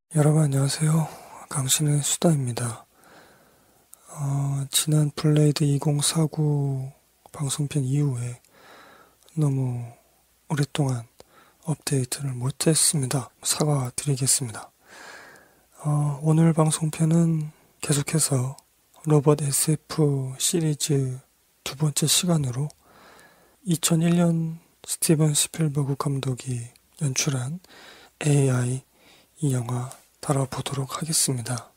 여러분 안녕하세요. 강신의 수다입니다. 지난 블레이드 2049 방송편 이후에 너무 오랫동안 업데이트를 못했습니다. 사과드리겠습니다. 오늘 방송편은 계속해서 로봇 SF 시리즈 두 번째 시간으로 2001년 스티븐 스필버그 감독이 연출한 AI 이 영화 다뤄보도록 하겠습니다.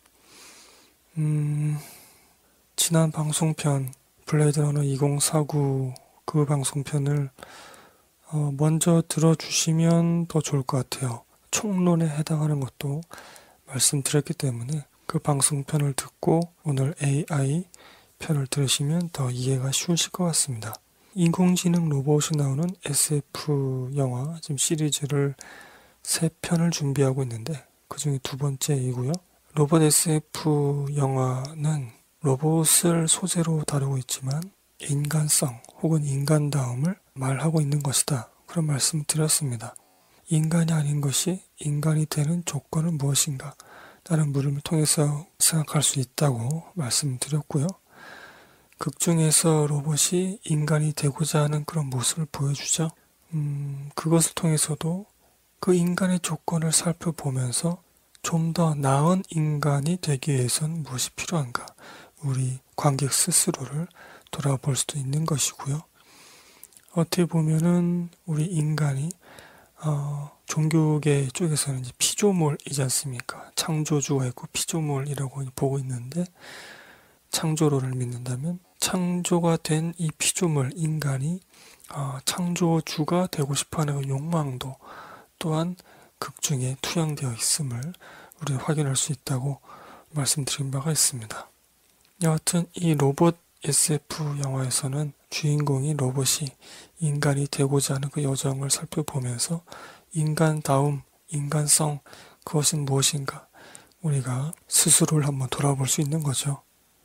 지난 방송편 블레이드 러너 2049 그 방송편을 먼저 들어주시면 더 좋을 것 같아요. 총론에 해당하는 것도 말씀드렸기 때문에 그 방송편을 듣고 오늘 AI 편을 들으시면 더 이해가 쉬우실 것 같습니다. 인공지능 로봇이 나오는 SF 영화 지금 시리즈를 3편을 준비하고 있는데 그 중에 두 번째이고요. 로봇 SF 영화는 로봇을 소재로 다루고 있지만 인간성 혹은 인간다움을 말하고 있는 것이다. 그런 말씀을 드렸습니다. 인간이 아닌 것이 인간이 되는 조건은 무엇인가? 라는 물음을 통해서 생각할 수 있다고 말씀드렸고요. 극 중에서 로봇이 인간이 되고자 하는 그런 모습을 보여주죠. 그것을 통해서도 그 인간의 조건을 살펴보면서 좀 더 나은 인간이 되기 위해선 무엇이 필요한가? 우리 관객 스스로를 돌아볼 수도 있는 것이고요. 어떻게 보면은 우리 인간이 종교계 쪽에서는 이제 피조물이지 않습니까? 창조주가 있고 피조물이라고 보고 있는데 창조론을 믿는다면 창조가 된 이 피조물 인간이 창조주가 되고 싶어하는 그 욕망도 또한 극 중에 투영되어 있음을 우리가 확인할 수 있다고 말씀드린 바가 있습니다. 여하튼 이 로봇 SF 영화에서는 주인공이 로봇이 인간이 되고자 하는 그 여정을 살펴보면서 인간다움, 인간성, 그것은 무엇인가 우리가 스스로를 한번 돌아볼 수 있는 거죠.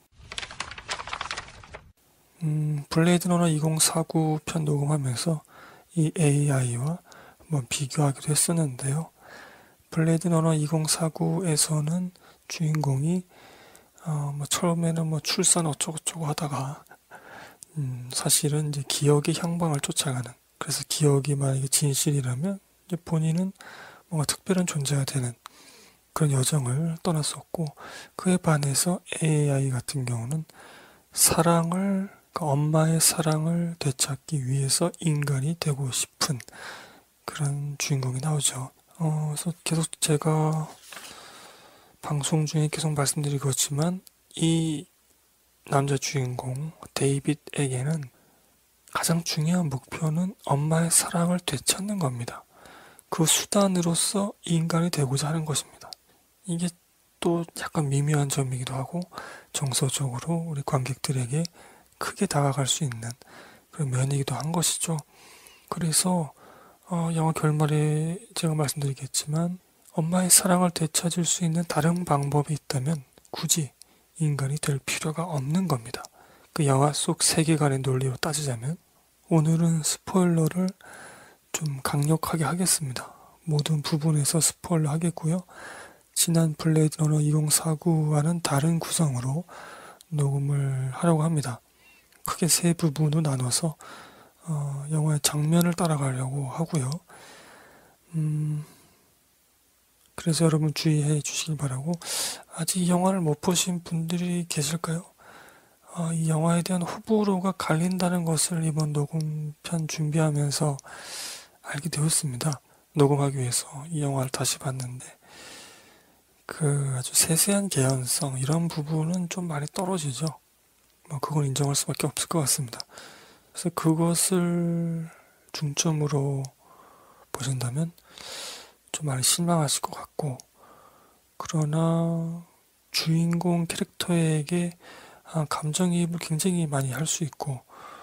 블레이드 러너 2049 편 녹음하면서 이 AI와 한번 비교하기도 했었는데요. 블레이드 러너 2049에서는 주인공이 처음에는 출산 어쩌고저쩌고 하다가 사실은 이제 기억의 향방을 쫓아가는, 그래서 기억이 만약에 진실이라면 이제 본인은 뭔가 특별한 존재가 되는 그런 여정을 떠났었고, 그에 반해서 AI 같은 경우는 사랑을, 그러니까 엄마의 사랑을 되찾기 위해서 인간이 되고 싶은 그런 주인공이 나오죠. 그래서 계속 제가 방송 중에 계속 말씀드리고 있지만 이 남자 주인공 데이빗에게는 가장 중요한 목표는 엄마의 사랑을 되찾는 겁니다. 그 수단으로서 인간이 되고자 하는 것입니다. 이게 또 약간 미묘한 점이기도 하고 정서적으로 우리 관객들에게 크게 다가갈 수 있는 그런 면이기도 한 것이죠. 그래서 영화 결말에 제가 말씀드리겠지만 엄마의 사랑을 되찾을 수 있는 다른 방법이 있다면 굳이 인간이 될 필요가 없는 겁니다. 그 영화 속 세계관의 논리로 따지자면 오늘은 스포일러를 좀 강력하게 하겠습니다. 모든 부분에서 스포일러 하겠고요. 지난 블레이드 러너 2049와는 다른 구성으로 녹음을 하려고 합니다. 크게 세 부분으로 나눠서 영화의 장면을 따라가려고 하고요. 그래서 여러분 주의해 주시길 바라고, 아직 이 영화를 못 보신 분들이 계실까요? 이 영화에 대한 호불호가 갈린다는 것을 이번 녹음편 준비하면서 알게 되었습니다. 녹음하기 위해서 이 영화를 다시 봤는데 그 아주 세세한 개연성 이런 부분은 좀 많이 떨어지죠. 그건 인정할 수밖에 없을 것 같습니다. 그래서 그것을 중점으로 보신다면 좀 많이 실망하실 것 같고, 그러나 주인공 캐릭터에게 감정이입을 굉장히 많이 할 수 있고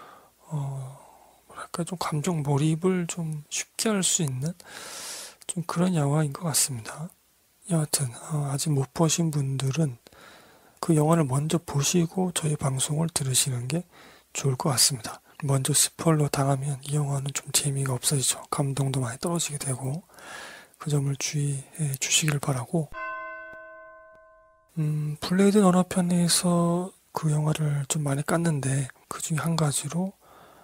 뭐랄까 좀 감정 몰입을 좀 쉽게 할 수 있는 좀 그런 영화인 것 같습니다. 여하튼 아직 못 보신 분들은 그 영화를 먼저 보시고 저희 방송을 들으시는 게 좋을 것 같습니다. 먼저 스포일러 당하면 이 영화는 좀 재미가 없어지죠. 감동도 많이 떨어지게 되고 그 점을 주의해 주시길 바라고, 블레이드 러너 편에서 그 영화를 좀 많이 깠는데 그 중에 한 가지로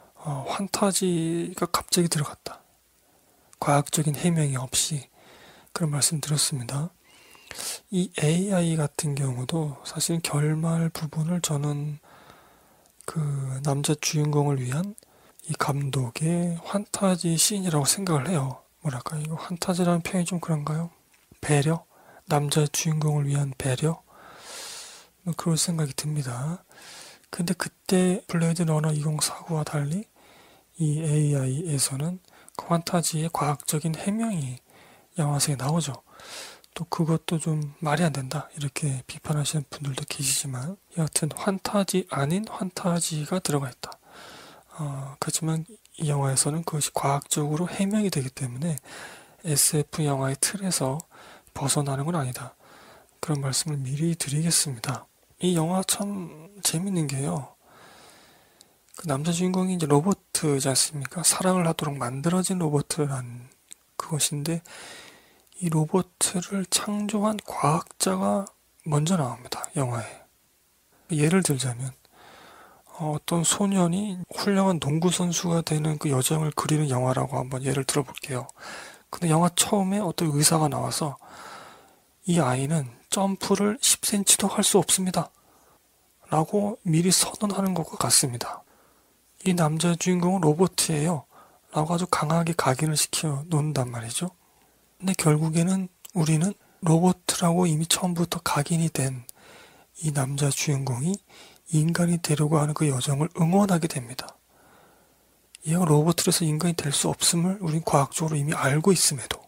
환타지가 갑자기 들어갔다. 과학적인 해명이 없이 그런 말씀 드렸습니다. 이 AI 같은 경우도 사실 결말 부분을 저는 그 남자 주인공을 위한 이 감독의 환타지 씬이라고 생각을 해요. 뭐랄까, 이거 환타지라는 표현이 좀 그런가요? 배려? 남자 주인공을 위한 배려? 뭐 그런 생각이 듭니다. 근데 그때 블레이드 러너 2049와 달리 이 AI에서는 그 환타지의 과학적인 해명이 영화상에 나오죠. 또 그것도 좀 말이 안 된다 이렇게 비판하시는 분들도 계시지만 여하튼 환타지 아닌 환타지가 들어가 있다. 그렇지만 이 영화에서는 그것이 과학적으로 해명이 되기 때문에 SF 영화의 틀에서 벗어나는 건 아니다. 그런 말씀을 미리 드리겠습니다. 이 영화 참 재밌는 게요. 그 남자 주인공이 이제 로봇이지 않습니까? 사랑을 하도록 만들어진 로봇이란 그것인데 이 로봇을 창조한 과학자가 먼저 나옵니다. 영화에. 예를 들자면 어떤 소년이 훌륭한 농구 선수가 되는 그 여정을 그리는 영화라고 한번 예를 들어볼게요. 근데 영화 처음에 어떤 의사가 나와서 이 아이는 점프를 10cm도 할 수 없습니다. 라고 미리 선언하는 것과 같습니다. 이 남자 주인공은 로봇이에요. 라고 아주 강하게 각인을 시켜 놓는단 말이죠. 근데 결국에는 우리는 로봇이라고 이미 처음부터 각인이 된 이 남자 주인공이 인간이 되려고 하는 그 여정을 응원하게 됩니다. 얘가 로봇으로서 인간이 될 수 없음을 우린 과학적으로 이미 알고 있음에도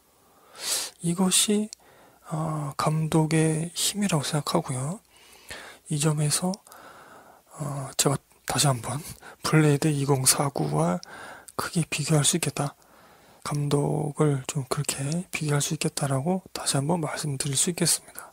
이것이 감독의 힘이라고 생각하고요. 이 점에서 제가 다시 한번 블레이드 2049와 크게 비교할 수 있겠다. 감독을 좀 그렇게 비교할 수 있겠다라고 다시 한번 말씀드릴 수 있겠습니다.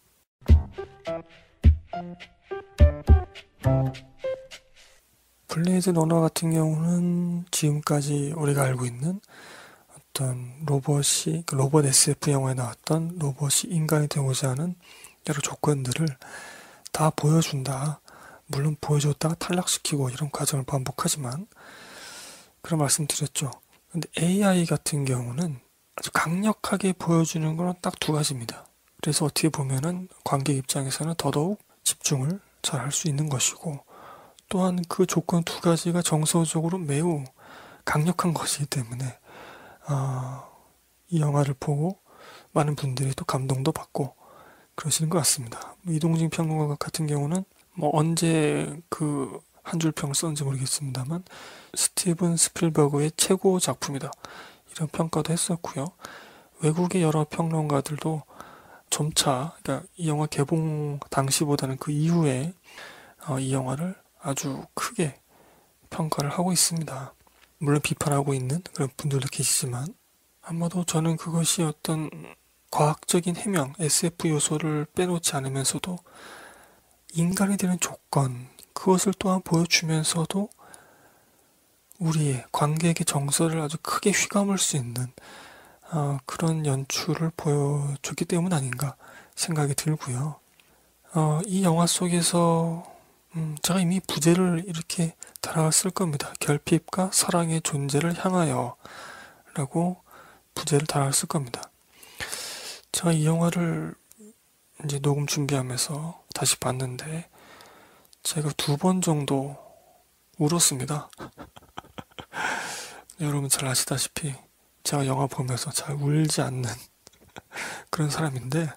블레이드 러너 같은 경우는 지금까지 우리가 알고 있는 어떤 로봇 SF 영화에 나왔던 로봇이 인간이 되고자 하는 여러 조건들을 다 보여준다. 물론 보여줬다가 탈락시키고 이런 과정을 반복하지만 그런 말씀 드렸죠. 근데 AI 같은 경우는 아주 강력하게 보여주는 건 딱 두 가지입니다. 그래서 어떻게 보면은 관객 입장에서는 더더욱 집중을 잘 할 수 있는 것이고 또한 그 조건 두 가지가 정서적으로 매우 강력한 것이기 때문에 이 영화를 보고 많은 분들이 또 감동도 받고 그러시는 것 같습니다. 이동진 평론가 같은 경우는 뭐 언제 그 한 줄 평을 썼는지 모르겠습니다만 스티븐 스필버그의 최고 작품이다 이런 평가도 했었고요. 외국의 여러 평론가들도 점차 그러니까 이 영화 개봉 당시보다는 그 이후에 이 영화를 아주 크게 평가를 하고 있습니다. 물론 비판하고 있는 그런 분들도 계시지만 아마도 저는 그것이 어떤 과학적인 해명, SF 요소를 빼놓지 않으면서도 인간이 되는 조건, 그것을 또한 보여주면서도 우리의 관객의 정서를 아주 크게 휘감을 수 있는 그런 연출을 보여줬기 때문 아닌가 생각이 들고요. 이 영화 속에서 제가 이미 부제를 이렇게 달아쓸 겁니다. 결핍과 사랑의 존재를 향하여 라고 부제를 달아쓸 겁니다. 제가 이 영화를 이제 녹음 준비하면서 다시 봤는데 제가 2번 정도 울었습니다. 여러분 잘 아시다시피 제가 영화 보면서 잘 울지 않는 그런 사람인데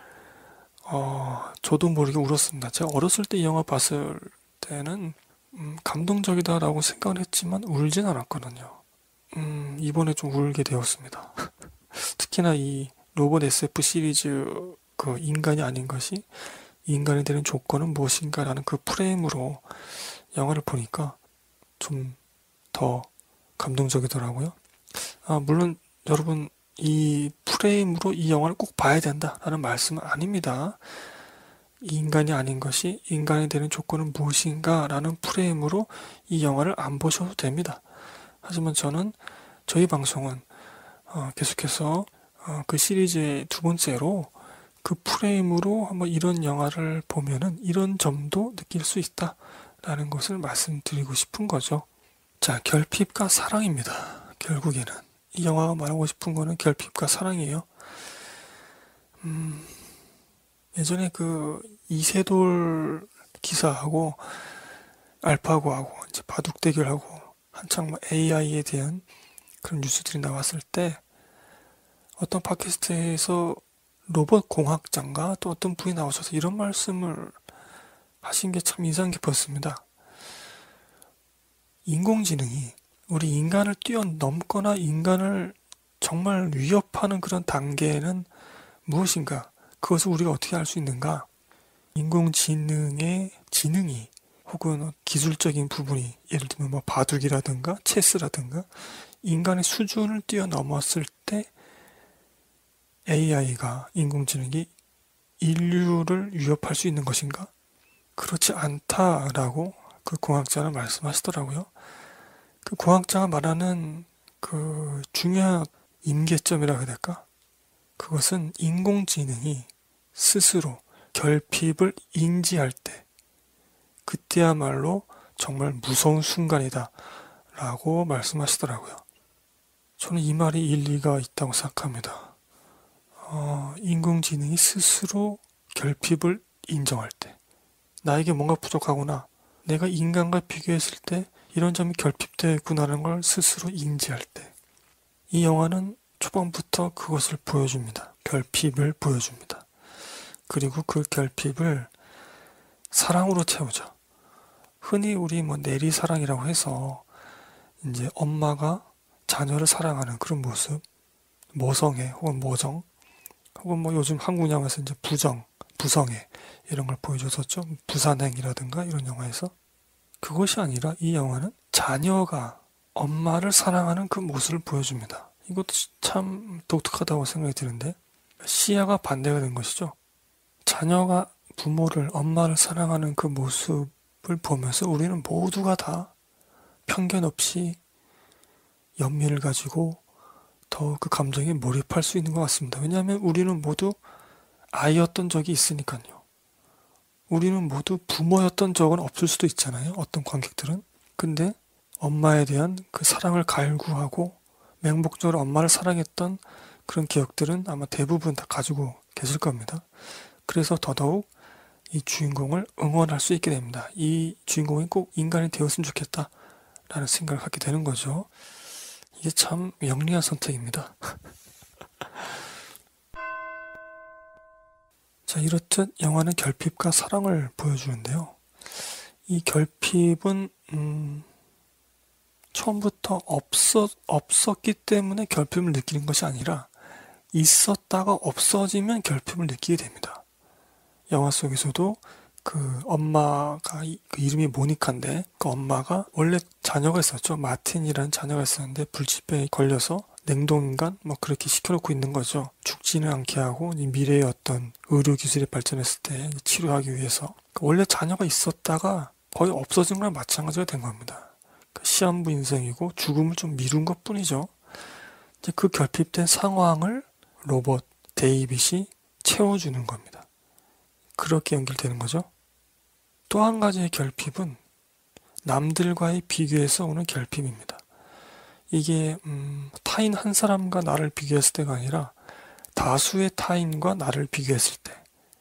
저도 모르게 울었습니다. 제가 어렸을 때 이 영화 봤을 때는 감동적이다라고 생각을 했지만 울진 않았거든요. 이번에 좀 울게 되었습니다. 특히나 이 로봇 SF 시리즈 그 인간이 아닌 것이 인간이 되는 조건은 무엇인가라는 그 프레임으로 영화를 보니까 좀 더 감동적이더라고요. 물론 여러분 이 프레임으로 이 영화를 꼭 봐야 된다라는 말씀은 아닙니다. 이 인간이 아닌 것이 인간이 되는 조건은 무엇인가 라는 프레임으로 이 영화를 안 보셔도 됩니다. 하지만 저희 방송은 계속해서 그 시리즈의 두 번째로 그 프레임으로 한번 이런 영화를 보면은 이런 점도 느낄 수 있다라는 것을 말씀드리고 싶은 거죠. 자, 결핍과 사랑입니다. 결국에는 이 영화가 말하고 싶은 거는 결핍과 사랑이에요. 예전에 그 이세돌 기사하고 알파고하고 이제 바둑 대결하고 한창 AI에 대한 그런 뉴스들이 나왔을 때 어떤 팟캐스트에서 로봇 공학자인가 또 어떤 분이 나오셔서 이런 말씀을 하신 게 참 인상 깊었습니다. 인공지능이 우리 인간을 뛰어넘거나 인간을 정말 위협하는 그런 단계는 무엇인가? 그것을 우리가 어떻게 알 수 있는가? 인공지능의 지능이 혹은 기술적인 부분이 예를 들면 뭐 바둑이라든가 체스라든가 인간의 수준을 뛰어넘었을 때 AI가 인공지능이 인류를 위협할 수 있는 것인가? 그렇지 않다라고 그 공학자는 말씀하시더라고요. 그 공학자가 말하는 그 중요한 임계점이라고 해야 될까? 그것은 인공지능이 스스로 결핍을 인지할 때, 그때야말로 정말 무서운 순간이다 라고 말씀하시더라고요. 저는 이 말이 일리가 있다고 생각합니다. 인공지능이 스스로 결핍을 인정할 때, 나에게 뭔가 부족하구나, 내가 인간과 비교했을 때 이런 점이 결핍되어 있구나라는 걸 스스로 인지할 때, 이 영화는 초반부터 그것을 보여줍니다. 결핍을 보여줍니다. 그리고 그 결핍을 사랑으로 채우죠. 흔히 우리 뭐 내리사랑이라고 해서 이제 엄마가 자녀를 사랑하는 그런 모습, 모성애 혹은 모정, 혹은 뭐 요즘 한국 영화에서 이제 부정, 부성애 이런 걸 보여줬었죠. 부산행이라든가 이런 영화에서. 그것이 아니라 이 영화는 자녀가 엄마를 사랑하는 그 모습을 보여줍니다. 이것도 참 독특하다고 생각이 드는데 시야가 반대가 된 것이죠. 자녀가 부모를, 엄마를 사랑하는 그 모습을 보면서 우리는 모두가 다 편견 없이 연민을 가지고 더 그 감정에 몰입할 수 있는 것 같습니다. 왜냐하면 우리는 모두 아이였던 적이 있으니까요. 우리는 모두 부모였던 적은 없을 수도 있잖아요. 어떤 관객들은. 근데 엄마에 대한 그 사랑을 갈구하고 맹목적으로 엄마를 사랑했던 그런 기억들은 아마 대부분 다 가지고 계실 겁니다. 그래서 더더욱 이 주인공을 응원할 수 있게 됩니다. 이 주인공이 꼭 인간이 되었으면 좋겠다라는 생각을 갖게 되는 거죠. 이게 참 영리한 선택입니다. 자, 이렇듯 영화는 결핍과 사랑을 보여주는데요. 이 결핍은 처음부터 없었기 때문에 결핍을 느끼는 것이 아니라 있었다가 없어지면 결핍을 느끼게 됩니다. 영화 속에서도 그 엄마가 그 이름이 모니카인데 그 엄마가 원래 자녀가 있었죠. 마틴이라는 자녀가 있었는데 불치병에 걸려서 냉동인간 뭐 그렇게 시켜놓고 있는 거죠. 죽지는 않게 하고 미래의 어떤 의료 기술이 발전했을 때 치료하기 위해서 원래 자녀가 있었다가 거의 없어진 거랑 마찬가지가 된 겁니다. 시한부 인생이고 죽음을 좀 미룬 것 뿐이죠. 이제 그 결핍된 상황을 로봇 데이빗이 채워주는 겁니다. 그렇게 연결되는 거죠. 또 한 가지의 결핍은 남들과의 비교에서 오는 결핍입니다. 이게 타인 한 사람과 나를 비교했을 때가 아니라 다수의 타인과 나를 비교했을 때,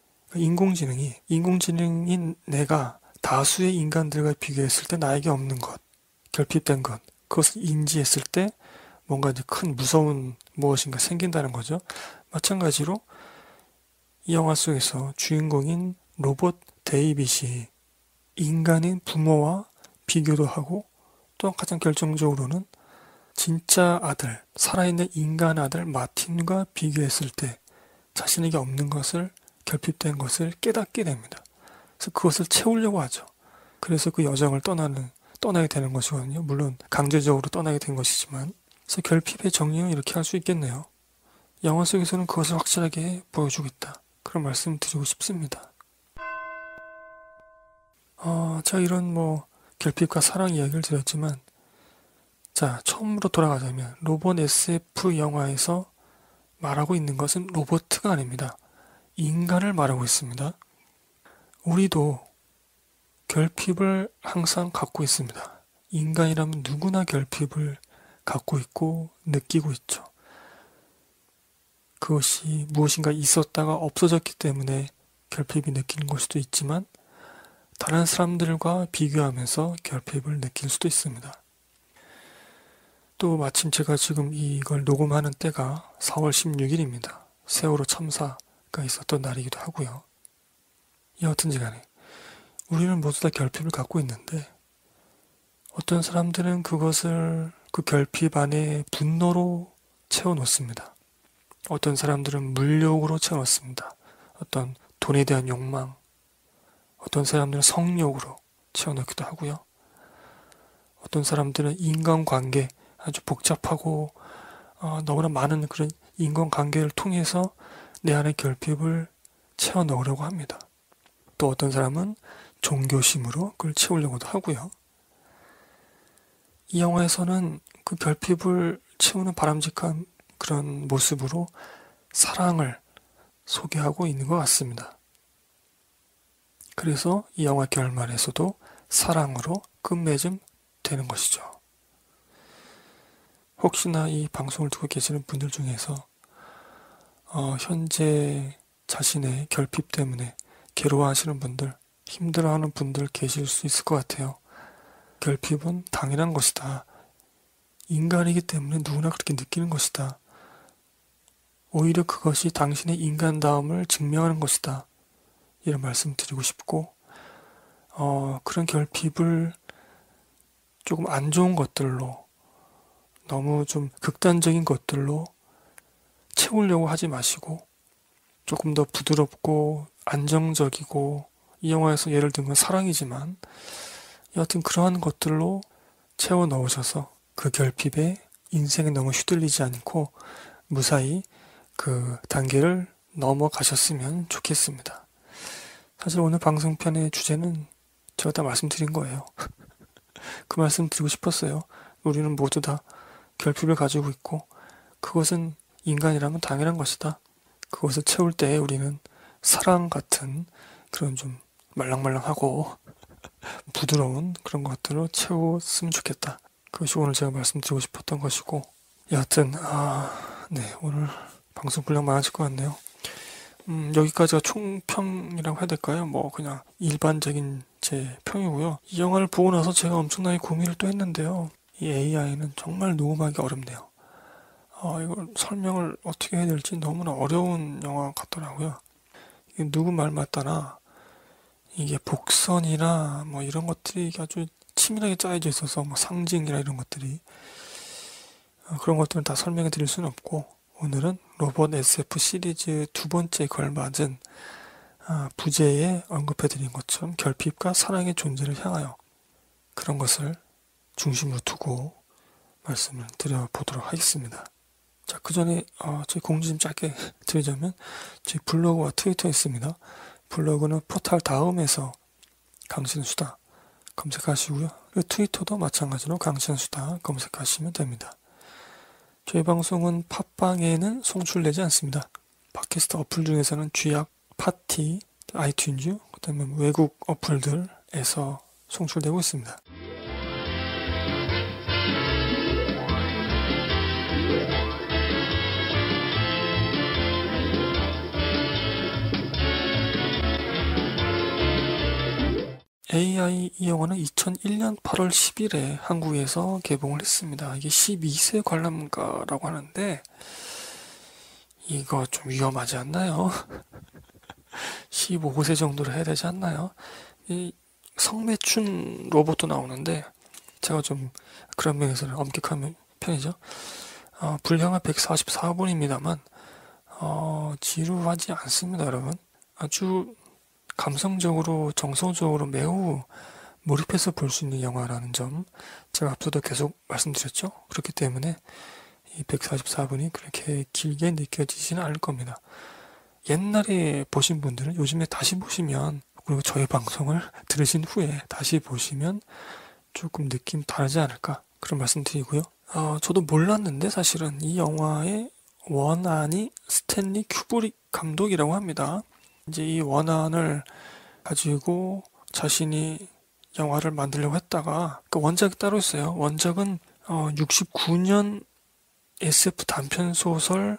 인공지능인 내가 다수의 인간들과 비교했을 때 나에게 없는 것, 결핍된 것, 그것을 인지했을 때 뭔가 이제 큰 무서운 무엇인가 생긴다는 거죠. 마찬가지로 이 영화 속에서 주인공인 로봇 데이빗이 인간인 부모와 비교도 하고 또 가장 결정적으로는 진짜 아들, 살아있는 인간 아들 마틴과 비교했을 때 자신에게 없는 것을, 결핍된 것을 깨닫게 됩니다. 그래서 그것을 채우려고 하죠. 그래서 그 여정을 떠나게 되는 것이거든요. 물론 강제적으로 떠나게 된 것이지만. 그래서 결핍의 정리는 이렇게 할 수 있겠네요. 영화 속에서는 그것을 확실하게 보여주고 있다. 그런 말씀 드리고 싶습니다. 제가 이런 결핍과 사랑 이야기를 드렸지만, 자, 처음으로 돌아가자면 로봇 SF 영화에서 말하고 있는 것은 로보트가 아닙니다. 인간을 말하고 있습니다. 우리도 결핍을 항상 갖고 있습니다. 인간이라면 누구나 결핍을 갖고 있고 느끼고 있죠. 그것이 무엇인가 있었다가 없어졌기 때문에 결핍이 느끼는 걸 수도 있지만 다른 사람들과 비교하면서 결핍을 느낄 수도 있습니다. 또 마침 제가 지금 이걸 녹음하는 때가 4월 16일입니다. 세월호 참사가 있었던 날이기도 하고요. 여하튼지 간에 우리는 모두 다 결핍을 갖고 있는데 어떤 사람들은 그것을 그 결핍 안에 분노로 채워놓습니다. 어떤 사람들은 물욕으로 채워놓습니다. 어떤 돈에 대한 욕망, 어떤 사람들은 성욕으로 채워넣기도 하고요. 어떤 사람들은 인간관계, 아주 복잡하고 너무나 많은 그런 인간관계를 통해서 내 안의 결핍을 채워넣으려고 합니다. 또 어떤 사람은 종교심으로 그걸 채우려고도 하고요. 이 영화에서는 그 결핍을 채우는 바람직한 그런 모습으로 사랑을 소개하고 있는 것 같습니다. 그래서 이 영화 결말에서도 사랑으로 끝맺음 되는 것이죠. 혹시나 이 방송을 듣고 계시는 분들 중에서 현재 자신의 결핍 때문에 괴로워하시는 분들, 힘들어하는 분들 계실 수 있을 것 같아요. 결핍은 당연한 것이다. 인간이기 때문에 누구나 그렇게 느끼는 것이다. 오히려 그것이 당신의 인간다움을 증명하는 것이다. 이런 말씀 드리고 싶고, 그런 결핍을 조금 안 좋은 것들로, 너무 좀 극단적인 것들로 채우려고 하지 마시고, 조금 더 부드럽고 안정적이고, 이 영화에서 예를 들면 사랑이지만, 여하튼 그러한 것들로 채워 넣으셔서 그 결핍에 인생에 너무 휘둘리지 않고 무사히 그 단계를 넘어가셨으면 좋겠습니다. 사실 오늘 방송편의 주제는 제가 다 말씀드린 거예요. 그 말씀 드리고 싶었어요. 우리는 모두 다 결핍을 가지고 있고 그것은 인간이라면 당연한 것이다. 그것을 채울 때 우리는 사랑 같은 그런 좀 말랑말랑하고 부드러운 그런 것들로 채웠으면 좋겠다. 그것이 오늘 제가 말씀드리고 싶었던 것이고 여하튼 네, 오늘 방송 분량 많아질 것 같네요. 여기까지가 총평이라고 해야 될까요? 뭐 그냥 일반적인 제 평이고요. 이 영화를 보고 나서 제가 엄청나게 고민을 또 했는데요. 이 AI는 정말 녹음하기 어렵네요. 이걸 설명을 어떻게 해야 될지 너무나 어려운 영화 같더라고요. 이게 누구 말 맞다나 이게 복선이나 뭐 이런 것들이 아주 치밀하게 짜여져 있어서 뭐 상징이나 이런 것들이 그런 것들은 다 설명해 드릴 수는 없고 오늘은 로봇 SF 시리즈 두 번째 걸맞은 부제에 언급해 드린 것처럼 결핍과 사랑의 존재를 향하여 그런 것을 중심으로 두고 말씀을 드려보도록 하겠습니다. 자, 그 전에 제 공지 좀 짧게 드리자면 제 블로그와 트위터 있습니다. 블로그는 포탈 다음에서 강신수다 검색하시고요. 그리고 트위터도 마찬가지로 강신수다 검색하시면 됩니다. 저희 방송은 팟빵에는 송출되지 않습니다. 팟캐스트 어플 중에서는 쥐약, 파티, 아이튠즈, 그 다음에 외국 어플들에서 송출되고 있습니다. AI 이 영화는 2001년 8월 10일에 한국에서 개봉을 했습니다. 이게 12세 관람가라고 하는데 이거 좀 위험하지 않나요? 15세 정도로 해야 되지 않나요? 이 성매춘 로봇도 나오는데 제가 좀 그런 면에서는 엄격한 편이죠. 분량은 144분입니다만 지루하지 않습니다, 여러분. 아주 감성적으로 정서적으로 매우 몰입해서 볼 수 있는 영화라는 점 제가 앞서도 계속 말씀드렸죠. 그렇기 때문에 이 144분이 그렇게 길게 느껴지지는 않을 겁니다. 옛날에 보신 분들은 요즘에 다시 보시면 그리고 저희 방송을 들으신 후에 다시 보시면 조금 느낌 다르지 않을까 그런 말씀 드리고요. 저도 몰랐는데 사실은 이 영화의 원안이 스탠리 큐브릭 감독이라고 합니다. 이제 이 원안을 가지고 자신이 영화를 만들려고 했다가 그 원작이 따로 있어요. 원작은 69년 SF 단편 소설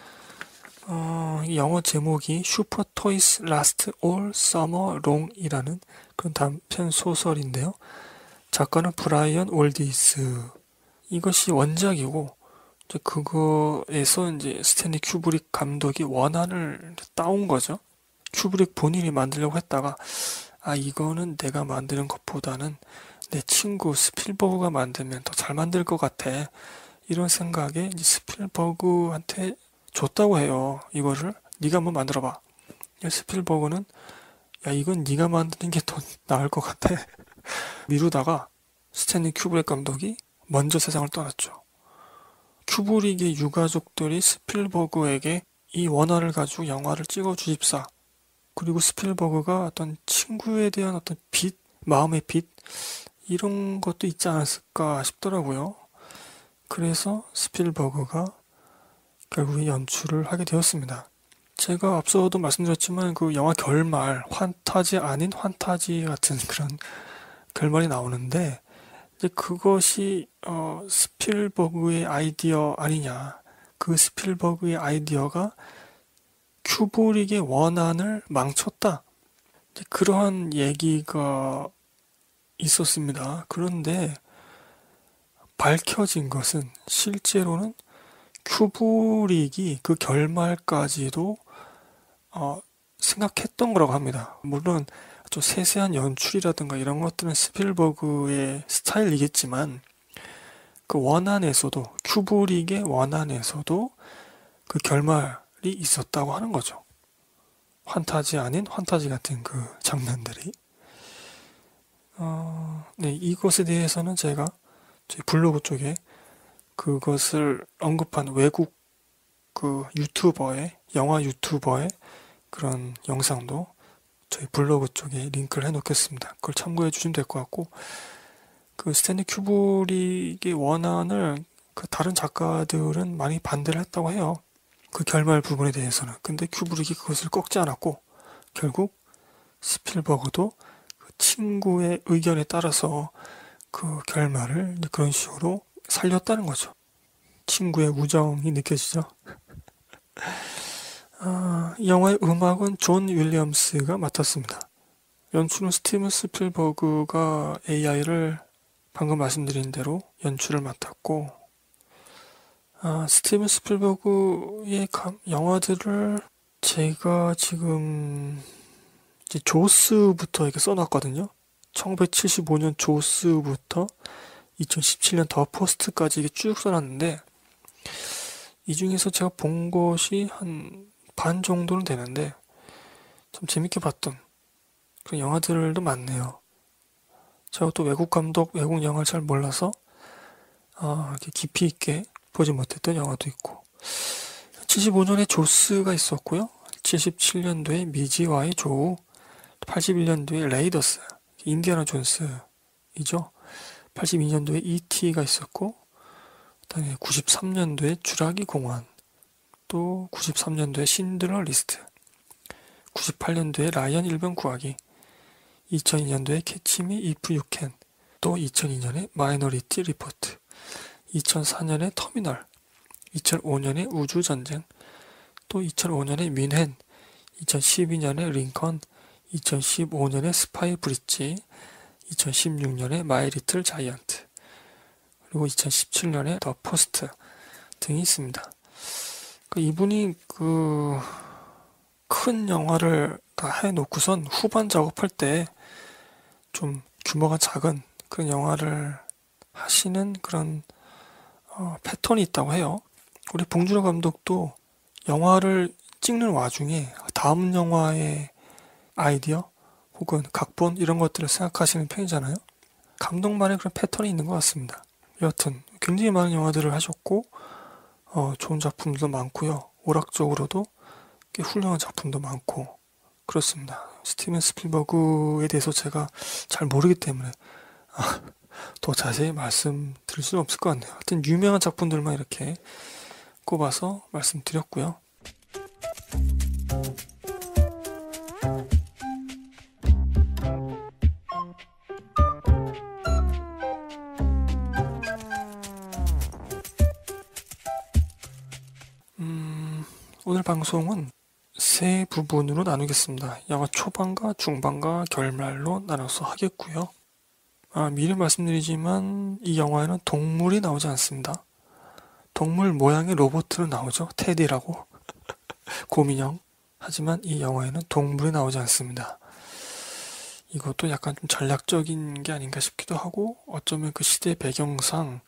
영어 제목이 슈퍼 토이스 라스트 올 서머 롱이라는 그런 단편 소설인데요. 작가는 브라이언 올디스. 이것이 원작이고 이제 그거에서 이제 스탠리 큐브릭 감독이 원안을 따온 거죠. 큐브릭 본인이 만들려고 했다가 이거는 내가 만드는 것보다는 내 친구 스필버그가 만들면 더 잘 만들 것 같아. 이런 생각에 이제 스필버그한테 줬다고 해요. 이거를 네가 한번 만들어봐. 스필버그는 이건 네가 만드는 게 더 나을 것 같아. 미루다가 스탠리 큐브릭 감독이 먼저 세상을 떠났죠. 큐브릭의 유가족들이 스필버그에게 이 원화를 가지고 영화를 찍어 주십사. 그리고 스필버그가 어떤 친구에 대한 어떤 빚, 마음의 빚 이런 것도 있지 않았을까 싶더라고요. 그래서 스필버그가 결국에 연출을 하게 되었습니다. 제가 앞서도 말씀드렸지만 그 영화 결말, 환타지 아닌 환타지 같은 그런 결말이 나오는데 이제 그것이 스필버그의 아이디어 아니냐. 그 스필버그의 아이디어가 큐브릭의 원안을 망쳤다. 그러한 얘기가 있었습니다. 그런데 밝혀진 것은 실제로는 큐브릭이 그 결말까지도 생각했던 거라고 합니다. 물론 좀 세세한 연출이라든가 이런 것들은 스필버그의 스타일이겠지만 그 원안에서도 큐브릭의 원안에서도 그 결말이 있었다고 하는 거죠. 환타지 아닌 환타지 같은 그 장면들이. 네, 이것에 대해서는 제가 저희 블로그 쪽에 그것을 언급한 외국 그 유튜버의 영화 유튜버의 그런 영상도 저희 블로그 쪽에 링크를 해놓겠습니다. 그걸 참고해 주시면 될 것 같고 그 스탠리 큐브릭의 원안을 그 다른 작가들은 많이 반대를 했다고 해요. 그 결말 부분에 대해서는. 근데 큐브릭이 그것을 꺾지 않았고 결국 스필버그도 그 친구의 의견에 따라서 그 결말을 그런 식으로 살렸다는 거죠. 친구의 우정이 느껴지죠. 영화의 음악은 존 윌리엄스가 맡았습니다. 연출은 스티븐 스필버그가 AI를 방금 말씀드린 대로 연출을 맡았고 스티븐 스필버그의 영화들을 제가 지금 이제 조스부터 이렇게 써놨거든요. 1975년 조스부터 2017년 더 포스트까지 이게 쭉 써놨는데 이 중에서 제가 본 것이 한 반 정도는 되는데 참 재밌게 봤던 그런 영화들도 많네요. 제가 또 외국 감독, 외국 영화를 잘 몰라서 이렇게 깊이 있게 보지 못했던 영화도 있고 75년에 조스가 있었고요. 77년도에 미지와의 조우, 81년도에 레이더스, 인디아나 존스이죠. 82년도에 E.T.가 있었고 그다음에 93년도에 주라기 공원, 또 93년도에 신들러 리스트, 98년도에 라이언 일병 구하기, 2002년도에 캐치미 이프 유캔, 또 2002년에 마이너리티 리포트, 2004년에 터미널, 2005년에 우주전쟁, 또 2005년에 뮌헨, 2012년에 링컨, 2015년에 스파이 브릿지, 2016년에 마이 리틀 자이언트, 그리고 2017년에 더 포스트 등이 있습니다. 이분이 그 큰 영화를 다 해놓고선 후반 작업할 때 좀 규모가 작은 그런 영화를 하시는 그런 패턴이 있다고 해요. 우리 봉준호 감독도 영화를 찍는 와중에 다음 영화의 아이디어 혹은 각본 이런 것들을 생각하시는 편이잖아요. 감독만의 그런 패턴이 있는 것 같습니다. 여하튼 굉장히 많은 영화들을 하셨고 좋은 작품들도 많고요. 오락적으로도 꽤 훌륭한 작품도 많고 그렇습니다. 스티븐 스필버그에 대해서 제가 잘 모르기 때문에 더 자세히 말씀드릴 수는 없을 것 같네요. 하여튼 유명한 작품들만 이렇게 꼽아서 말씀드렸고요. 방송은 세 부분으로 나누겠습니다. 영화 초반과 중반과 결말로 나눠서 하겠고요. 미리 말씀드리지만 이 영화에는 동물이 나오지 않습니다. 동물 모양의 로봇은 나오죠. 테디라고. 곰인형. 하지만 이 영화에는 동물이 나오지 않습니다. 이것도 약간 좀 전략적인 게 아닌가 싶기도 하고, 어쩌면 그 시대 배경상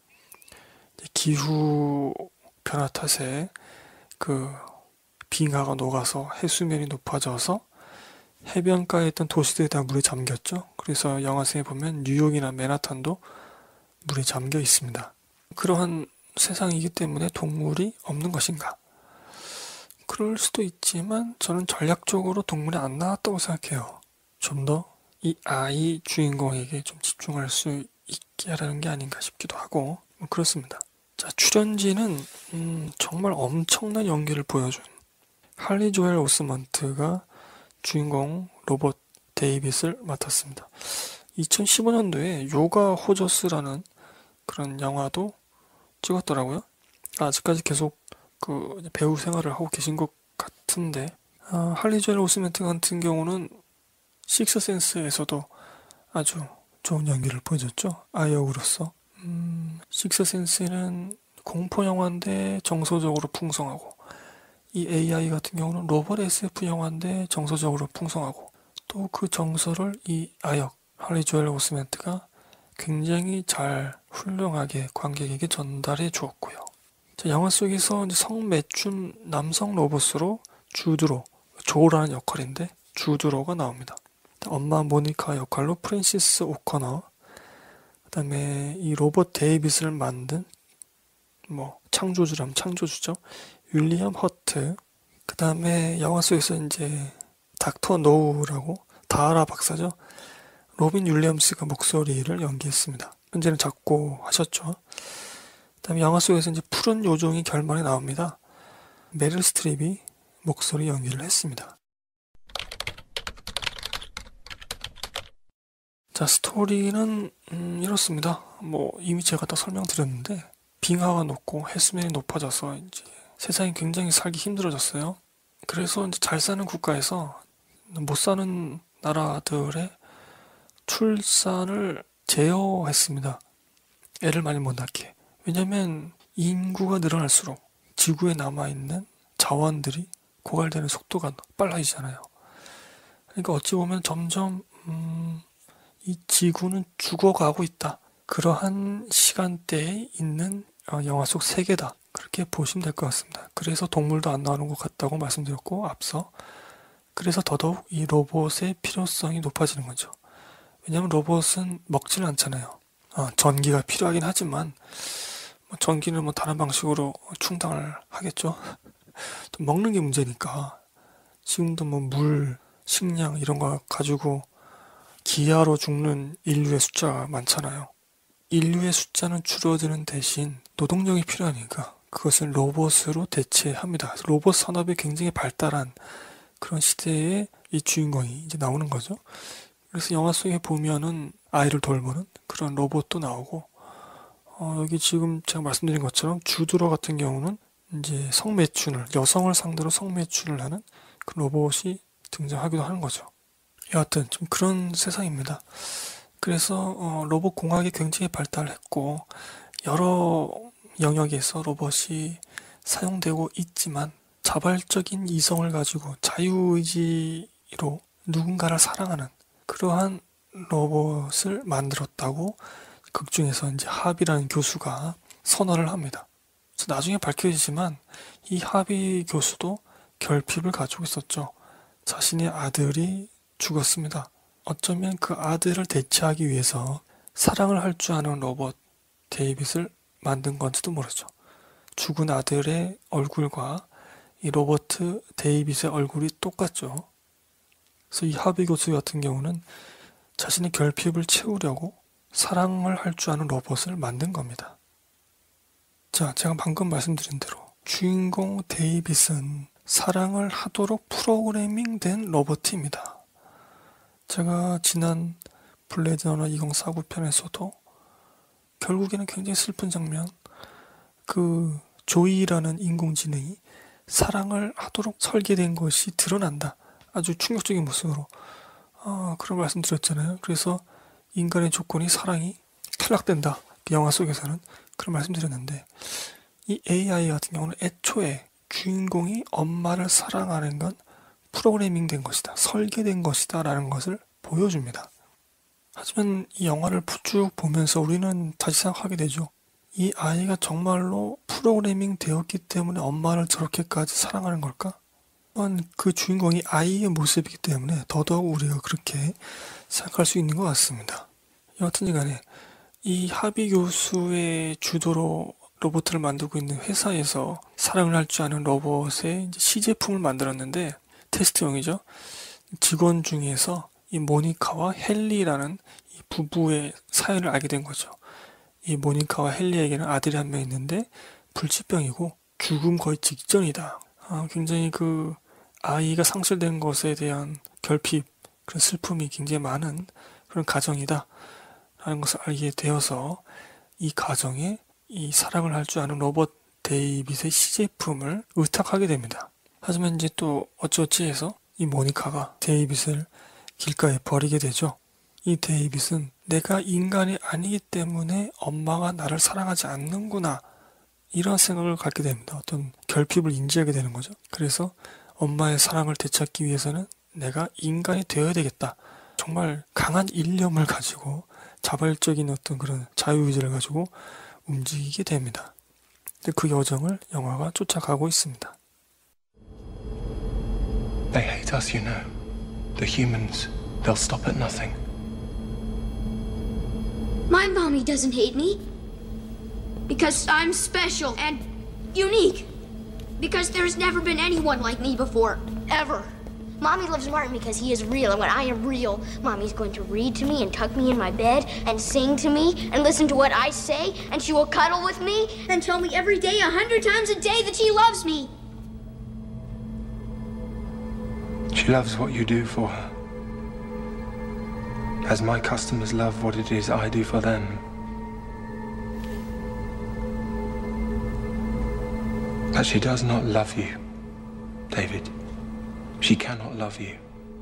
기후 변화 탓에 그 빙하가 녹아서 해수면이 높아져서 해변가에 있던 도시들이 다 물에 잠겼죠. 그래서 영화상에 보면 뉴욕이나 맨하탄도 물에 잠겨 있습니다. 그러한 세상이기 때문에 동물이 없는 것인가? 그럴 수도 있지만 저는 전략적으로 동물이 안 나왔다고 생각해요. 좀 더 이 아이 주인공에게 좀 집중할 수 있게 하라는 게 아닌가 싶기도 하고 그렇습니다. 자, 출연진은 정말 엄청난 연기를 보여준 할리 조엘 오스먼트가 주인공 로봇 데이빗을 맡았습니다. 2015년도에 요가 호저스라는 그런 영화도 찍었더라고요. 아직까지 계속 그 배우 생활을 하고 계신 것 같은데, 할리 조엘 오스먼트 같은 경우는 식스센스에서도 아주 좋은 연기를 보여줬죠. 아역으로서. 식스센스는 공포 영화인데 정서적으로 풍성하고, 이 AI 같은 경우는 로봇 SF 영화인데 정서적으로 풍성하고, 또 그 정서를 이 아역 할리 조엘 오스멘트가 굉장히 잘 훌륭하게 관객에게 전달해 주었고요. 영화 속에서 이제 성매춘 남성 로봇으로 주드로, 조라는 역할인데 주드로가 나옵니다. 엄마 모니카 역할로 프랜시스 오커너, 그다음에 이 로봇 데이빗을 만든 창조주라면 창조주죠. 윌리엄 허트. 그다음에 영화 속에서 이제 닥터 노우라고 다하라 박사죠. 로빈 윌리엄스가 목소리를 연기했습니다. 현재는 작고하셨죠. 그다음에 영화 속에서 이제 푸른 요정이 결말에 나옵니다. 메릴 스트립이 목소리 연기를 했습니다. 자, 스토리는 이렇습니다. 이미 제가 다 설명드렸는데, 빙하가 녹고 해수면이 높아져서 이제 세상이 굉장히 살기 힘들어졌어요. 그래서 이제 잘 사는 국가에서 못 사는 나라들의 출산을 제어했습니다. 애를 많이 못 낳게. 왜냐면 인구가 늘어날수록 지구에 남아있는 자원들이 고갈되는 속도가 빨라지잖아요. 그러니까 어찌 보면 점점 이 지구는 죽어가고 있다. 그러한 시간대에 있는 영화 속 세계다. 그렇게 보시면 될 것 같습니다. 그래서 동물도 안 나오는 것 같다고 말씀드렸고 앞서. 그래서 더더욱 이 로봇의 필요성이 높아지는 거죠. 왜냐하면 로봇은 먹지는 않잖아요. 전기가 필요하긴 하지만 전기는 다른 방식으로 충당을 하겠죠. 또 먹는 게 문제니까 지금도 물, 식량 이런 거 가지고 기아로 죽는 인류의 숫자가 많잖아요. 인류의 숫자는 줄어드는 대신 노동력이 필요하니까 그것을 로봇으로 대체합니다. 로봇 산업이 굉장히 발달한 그런 시대에 이 주인공이 이제 나오는 거죠. 그래서 영화 속에 보면은 아이를 돌보는 그런 로봇도 나오고, 여기 지금 제가 말씀드린 것처럼 주드로 같은 경우는 이제 여성을 상대로 성매춘을 하는 그 로봇이 등장하기도 하는 거죠. 여하튼 좀 그런 세상입니다. 그래서 로봇 공학이 굉장히 발달했고 여러 영역에서 로봇이 사용되고 있지만 자발적인 이성을 가지고 자유의지로 누군가를 사랑하는 그러한 로봇을 만들었다고 극중에서 이제 하비라는 교수가 선언을 합니다. 그래서 나중에 밝혀지지만 이 하비 교수도 결핍을 가지고 있었죠. 자신의 아들이 죽었습니다. 어쩌면 그 아들을 대체하기 위해서 사랑을 할 줄 아는 로봇 데이빗을 만든 건지도 모르죠. 죽은 아들의 얼굴과 이 로버트 데이빗의 얼굴이 똑같죠. 그래서 이 하비 교수 같은 경우는 자신의 결핍을 채우려고 사랑을 할 줄 아는 로봇을 만든 겁니다. 자, 제가 방금 말씀드린 대로 주인공 데이빗은 사랑을 하도록 프로그래밍된 로봇입니다. 제가 지난 블레이드 러너 2049 편에서도 결국에는 굉장히 슬픈 장면, 그 조이라는 인공지능이 사랑을 하도록 설계된 것이 드러난다. 아주 충격적인 모습으로. 그런 말씀 드렸잖아요. 그래서 인간의 조건이 사랑이 탈락된다. 그 영화 속에서는 그런 말씀 드렸는데, 이 AI 같은 경우는 애초에 주인공이 엄마를 사랑하는 건 프로그래밍 된 것이다. 설계된 것이다. 라는 것을 보여줍니다. 하지만 이 영화를 쭉 보면서 우리는 다시 생각하게 되죠. 이 아이가 정말로 프로그래밍 되었기 때문에 엄마를 저렇게까지 사랑하는 걸까? 또한 그 주인공이 아이의 모습이기 때문에 더더욱 우리가 그렇게 생각할 수 있는 것 같습니다. 여하튼 간에 이 하비 교수의 주도로 로봇을 만들고 있는 회사에서 사랑을 할 줄 아는 로봇의 시제품을 만들었는데, 테스트용이죠. 직원 중에서 이 모니카와 헨리라는 이 부부의 사연을 알게 된 거죠. 이 모니카와 헨리에게는 아들이 한 명 있는데 불치병이고 죽음 거의 직전이다. 굉장히 그 아이가 상실된 것에 대한 결핍, 그런 슬픔이 굉장히 많은 그런 가정이다 라는 것을 알게 되어서 이 가정에 이 사랑을 할 줄 아는 로봇 데이빗의 시제품을 의탁하게 됩니다. 하지만 이제 또 어찌어찌 해서 이 모니카가 데이빗을 길가에 버리게 되죠. 이 데이빗은 내가 인간이 아니기 때문에 엄마가 나를 사랑하지 않는구나, 이런 생각을 갖게 됩니다. 어떤 결핍을 인지하게 되는 거죠. 그래서 엄마의 사랑을 되찾기 위해서는 내가 인간이 되어야 되겠다. 정말 강한 일념을 가지고 자발적인 어떤 그런 자유의지를 가지고 움직이게 됩니다. 근데 그 여정을 영화가 쫓아가고 있습니다. They hate us, you know. The humans, they'll stop at nothing. My mommy doesn't hate me. Because I'm special and unique. Because there's never been anyone like me before. Ever. Mommy loves Martin because he is real, and when I am real, Mommy's going to read to me and tuck me in my bed and sing to me and listen to what I say, and she will cuddle with me And tell me every day 100 times a day that she loves me. She loves what you do for her. As my customers love what it is I do for them. But she does not love you, David. She cannot love you.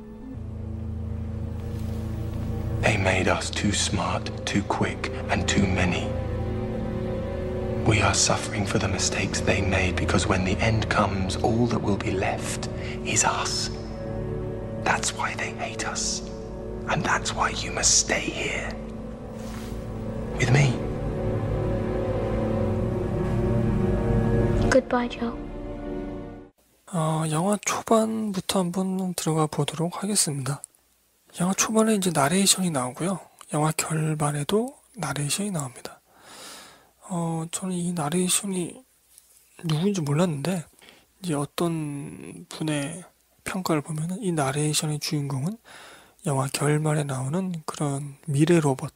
They made us too smart, too quick, and too many. We are suffering for the mistakes they made because when the end comes, all that will be left is us. That's why they hate us. And that's why you must stay here. With me. Goodbye, Joe. 영화 초반부터 한번 들어가 보도록 하겠습니다. 영화 초반에 이제 나레이션이 나오고요. 영화 결반에도 나레이션이 나옵니다. 저는 이 나레이션이 누구인지 몰랐는데, 이제 어떤 분의 평가를 보면은 이 나레이션의 주인공은 영화 결말에 나오는 그런 미래 로봇이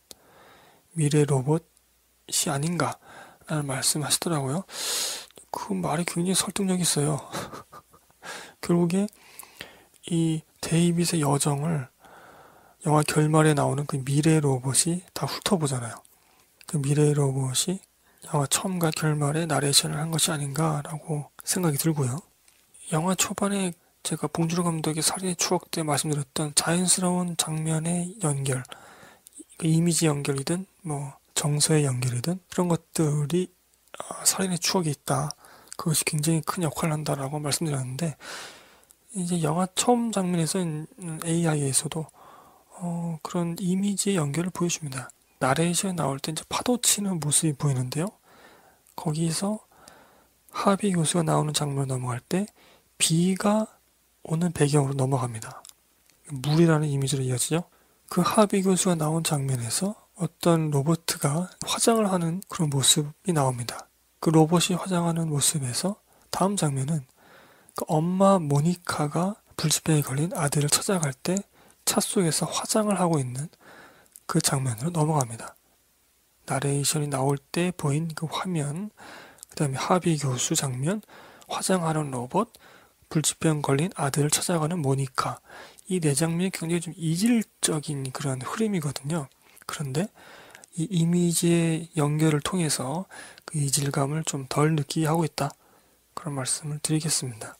아닌가라는 말씀하시더라고요. 그 말이 굉장히 설득력 있어요. 결국에 이 데이빗의 여정을 영화 결말에 나오는 그 미래 로봇이 다 훑어보잖아요. 그 미래 로봇이 영화 처음과 결말에 나레이션을 한 것이 아닌가라고 생각이 들고요. 영화 초반에 제가 봉준호 감독의 살인의 추억 때 말씀드렸던 자연스러운 장면의 연결, 그 이미지 연결이든 뭐 정서의 연결이든 그런 것들이 살인의 추억이 있다. 그것이 굉장히 큰 역할을 한다라고 말씀드렸는데, 이제 영화 처음 장면에서 AI에서도 그런 이미지의 연결을 보여줍니다. 나레이션에 나올 때 이제 파도 치는 모습이 보이는데요. 거기서 하비 교수가 나오는 장면을 넘어갈 때 비가 오는 배경으로 넘어갑니다. 물이라는 이미지로 이어지죠. 그 하비 교수가 나온 장면에서 어떤 로봇가 화장을 하는 그런 모습이 나옵니다. 그 로봇이 화장하는 모습에서 다음 장면은 그 엄마 모니카가 불치병에 걸린 아들을 찾아갈 때 차 속에서 화장을 하고 있는 그 장면으로 넘어갑니다. 나레이션이 나올 때 보인 그 화면, 그 다음에 하비 교수 장면, 화장하는 로봇, 불치병 걸린 아들을 찾아가는 모니카, 이 네 장면이 굉장히 좀 이질적인 그런 흐름이거든요. 그런데 이 이미지의 연결을 통해서 그 이질감을 좀 덜 느끼게 하고 있다. 그런 말씀을 드리겠습니다.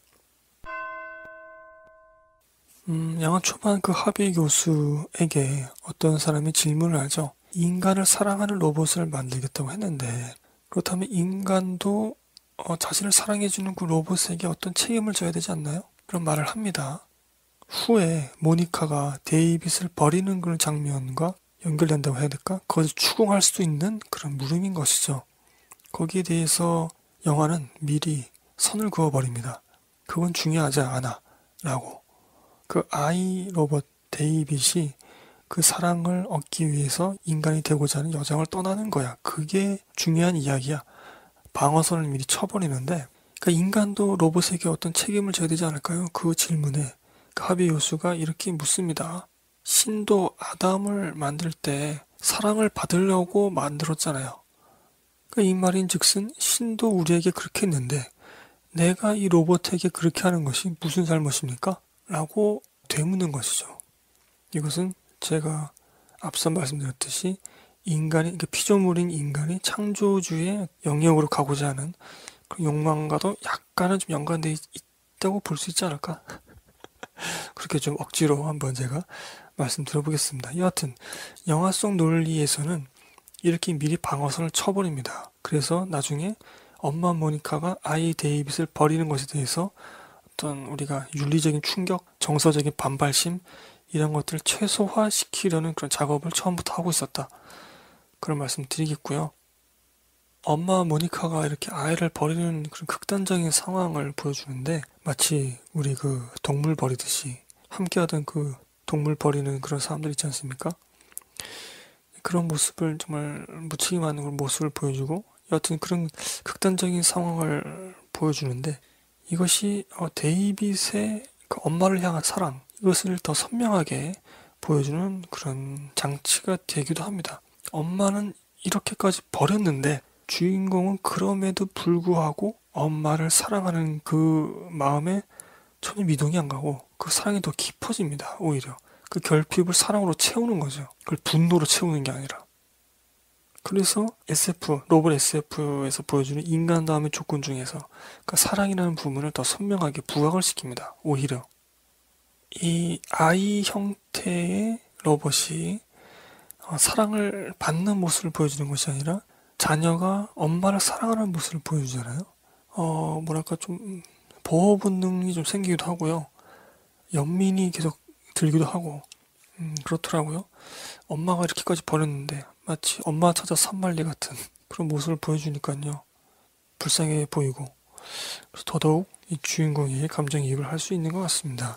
영화 초반 그 하비 교수에게 어떤 사람이 질문을 하죠. 인간을 사랑하는 로봇을 만들겠다고 했는데 그렇다면 인간도 자신을 사랑해주는 그 로봇에게 어떤 책임을 져야 되지 않나요? 그런 말을 합니다. 후에 모니카가 데이빗을 버리는 그런 장면과 연결된다고 해야 될까? 그것을 추궁할 수 있는 그런 물음인 것이죠. 거기에 대해서 영화는 미리 선을 그어버립니다. 그건 중요하지 않아 라고. 그 아이 로봇 데이빗이 그 사랑을 얻기 위해서 인간이 되고자 하는 여정을 떠나는 거야. 그게 중요한 이야기야. 방어선을 미리 쳐버리는데 그러니까 인간도 로봇에게 어떤 책임을 져야 되지 않을까요? 그 질문에 하비 교수가 이렇게 묻습니다. 신도 아담을 만들 때 사랑을 받으려고 만들었잖아요. 그러니까 이 말인즉슨 신도 우리에게 그렇게 했는데 내가 이 로봇에게 그렇게 하는 것이 무슨 잘못입니까? 라고 되묻는 것이죠. 이것은 제가 앞서 말씀드렸듯이 인간이, 그러니까 피조물인 인간이 창조주의 영역으로 가고자 하는 그 욕망과도 약간은 좀 연관되어 있다고 볼 수 있지 않을까? 그렇게 좀 억지로 한번 제가 말씀드려보겠습니다. 여하튼 영화 속 논리에서는 이렇게 미리 방어선을 쳐버립니다. 그래서 나중에 엄마 모니카가 아이 데이빗을 버리는 것에 대해서 어떤 우리가 윤리적인 충격, 정서적인 반발심 이런 것들을 최소화시키려는 그런 작업을 처음부터 하고 있었다. 그런 말씀 드리겠고요. 엄마 모니카가 이렇게 아이를 버리는 그런 극단적인 상황을 보여주는데 마치 우리 그 동물 버리듯이 함께하던 그 동물 버리는 그런 사람들 있지 않습니까? 그런 모습을 정말 무책임한 그런 모습을 보여주고 여하튼 그런 극단적인 상황을 보여주는데 이것이 데이빗의 그 엄마를 향한 사랑 이것을 더 선명하게 보여주는 그런 장치가 되기도 합니다. 엄마는 이렇게까지 버렸는데 주인공은 그럼에도 불구하고 엄마를 사랑하는 그 마음에 전혀 미동이 안 가고 그 사랑이 더 깊어집니다. 오히려 그 결핍을 사랑으로 채우는 거죠. 그걸 분노로 채우는 게 아니라. 그래서 로봇 SF에서 보여주는 인간 다음의 조건 중에서 그러니까 사랑이라는 부분을 더 선명하게 부각을 시킵니다. 오히려 이 아이 형태의 로봇이 사랑을 받는 모습을 보여주는 것이 아니라 자녀가 엄마를 사랑하는 모습을 보여주잖아요. 뭐랄까 좀 보호 본능이 좀 생기기도 하고요. 연민이 계속 들기도 하고 그렇더라고요. 엄마가 이렇게까지 버렸는데 마치 엄마 찾아 산말리 같은 그런 모습을 보여주니까요. 불쌍해 보이고 그래서 더더욱 이 주인공이 감정이입을 할 수 있는 것 같습니다.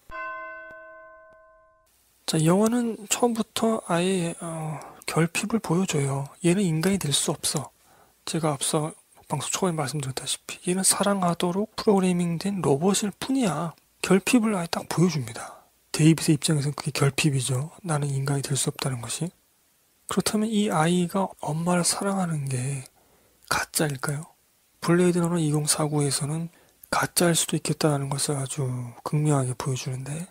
자, 이 영화는 처음부터 아예 결핍을 보여줘요. 얘는 인간이 될 수 없어. 제가 앞서 방송 초반에 말씀드렸다시피 얘는 사랑하도록 프로그래밍된 로봇일 뿐이야. 결핍을 아예 딱 보여줍니다. 데이빗의 입장에서는 그게 결핍이죠. 나는 인간이 될 수 없다는 것이. 그렇다면 이 아이가 엄마를 사랑하는 게 가짜일까요? 블레이드 러너 2049에서는 가짜일 수도 있겠다는 것을 아주 극명하게 보여주는데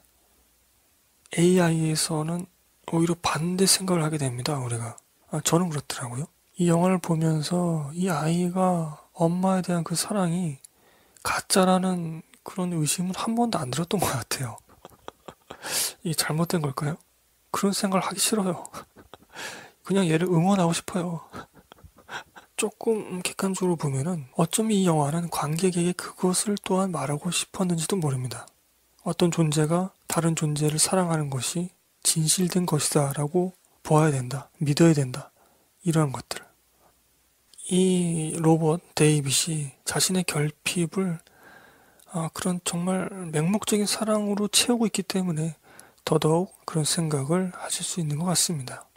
AI에서는 오히려 반대 생각을 하게 됩니다. 우리가. 저는 그렇더라고요. 이 영화를 보면서 이 아이가 엄마에 대한 그 사랑이 가짜라는 그런 의심은 한 번도 안 들었던 것 같아요. 이게 잘못된 걸까요? 그런 생각을 하기 싫어요. 그냥 얘를 응원하고 싶어요. 조금 객관적으로 보면은 어쩜 이 영화는 관객에게 그것을 또한 말하고 싶었는지도 모릅니다. 어떤 존재가 다른 존재를 사랑하는 것이 진실된 것이다 라고 보아야 된다. 믿어야 된다. 이러한 것들. 이 로봇 데이빗이 자신의 결핍을 그런 정말 맹목적인 사랑으로 채우고 있기 때문에 더더욱 그런 생각을 하실 수 있는 것 같습니다.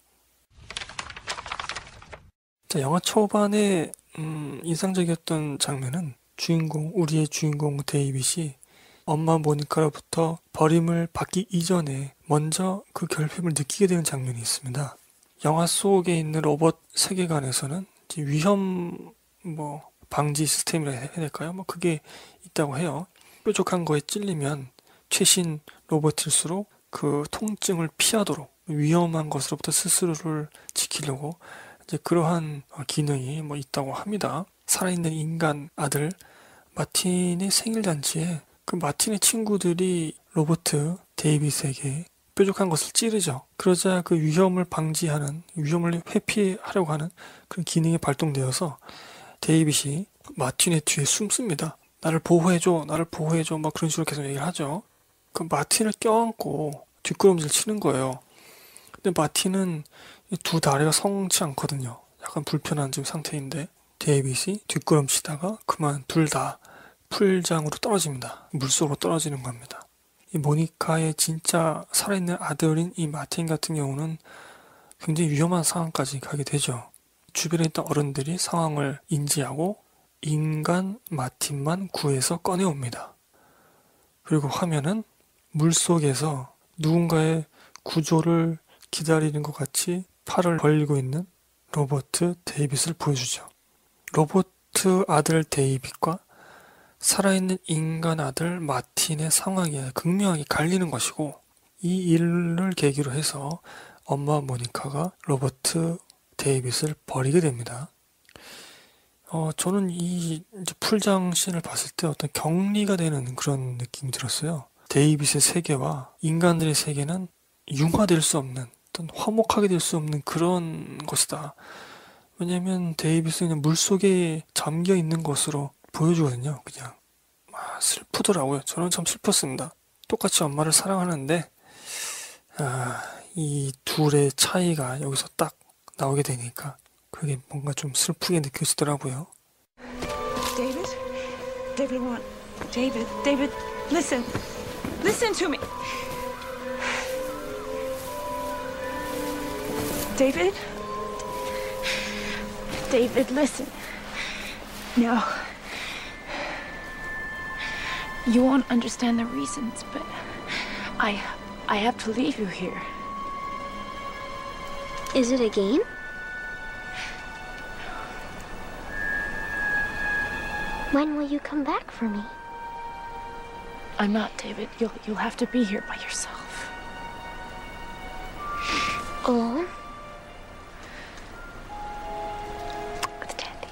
자, 영화 초반에 인상적이었던 장면은 우리의 주인공 데이빗이 엄마 모니카로부터 버림을 받기 이전에 먼저 그 결핍을 느끼게 되는 장면이 있습니다. 영화 속에 있는 로봇 세계관에서는 위험 방지 시스템이라 해야 될까요? 그게 있다고 해요. 뾰족한 거에 찔리면 최신 로봇일수록 그 통증을 피하도록 위험한 것으로부터 스스로를 지키려고 이제 그러한 기능이 있다고 합니다. 살아있는 인간 아들 마틴의 생일잔치에 그 마틴의 친구들이 로버트 데이빗에게 뾰족한 것을 찌르죠. 그러자 그 위험을 방지하는, 위험을 회피하려고 하는 그런 기능이 발동되어서 데이빗이 마틴의 뒤에 숨습니다. 나를 보호해줘, 나를 보호해줘, 막 그런 식으로 계속 얘기를 하죠. 그 마틴을 껴안고 뒷걸음질 치는 거예요. 근데 마틴은 이 두 다리가 성치 않거든요. 약간 불편한 지금 상태인데 데이빗이 뒷걸음치다가 그만 둘 다 풀장으로 떨어집니다. 물속으로 떨어지는 겁니다. 이 모니카의 진짜 살아있는 아들인 이 마틴 같은 경우는 굉장히 위험한 상황까지 가게 되죠. 주변에 있던 어른들이 상황을 인지하고 인간 마틴만 구해서 꺼내옵니다. 그리고 화면은 물속에서 누군가의 구조를 기다리는 것 같이 팔을 벌리고 있는 로버트 데이빗을 보여주죠. 로버트 아들 데이빗과 살아있는 인간 아들 마틴의 상황이 극명하게 갈리는 것이고, 이 일을 계기로 해서 엄마 모니카가 로버트 데이빗을 버리게 됩니다. 저는 이 이제 풀장 씬을 봤을 때 어떤 격리가 되는 그런 느낌이 들었어요. 데이빗의 세계와 인간들의 세계는 융화될 수 없는, 어떤 화목하게 될 수 없는 그런 것이다. 왜냐면 데이빗은 그냥 물속에 잠겨 있는 것으로 보여주거든요. 그냥 슬프더라고요. 저는 참 슬펐습니다. 똑같이 엄마를 사랑하는데 이 둘의 차이가 여기서 딱 나오게 되니까 그게 뭔가 좀 슬프게 느껴지더라고요. David? David, what? David, listen. Listen to me. David? David, listen. No. You won't understand the reasons, but I have to leave you here. Is it a game? When will you come back for me? I'm not, David. You'll have to be here by yourself. Alone? With Daddy.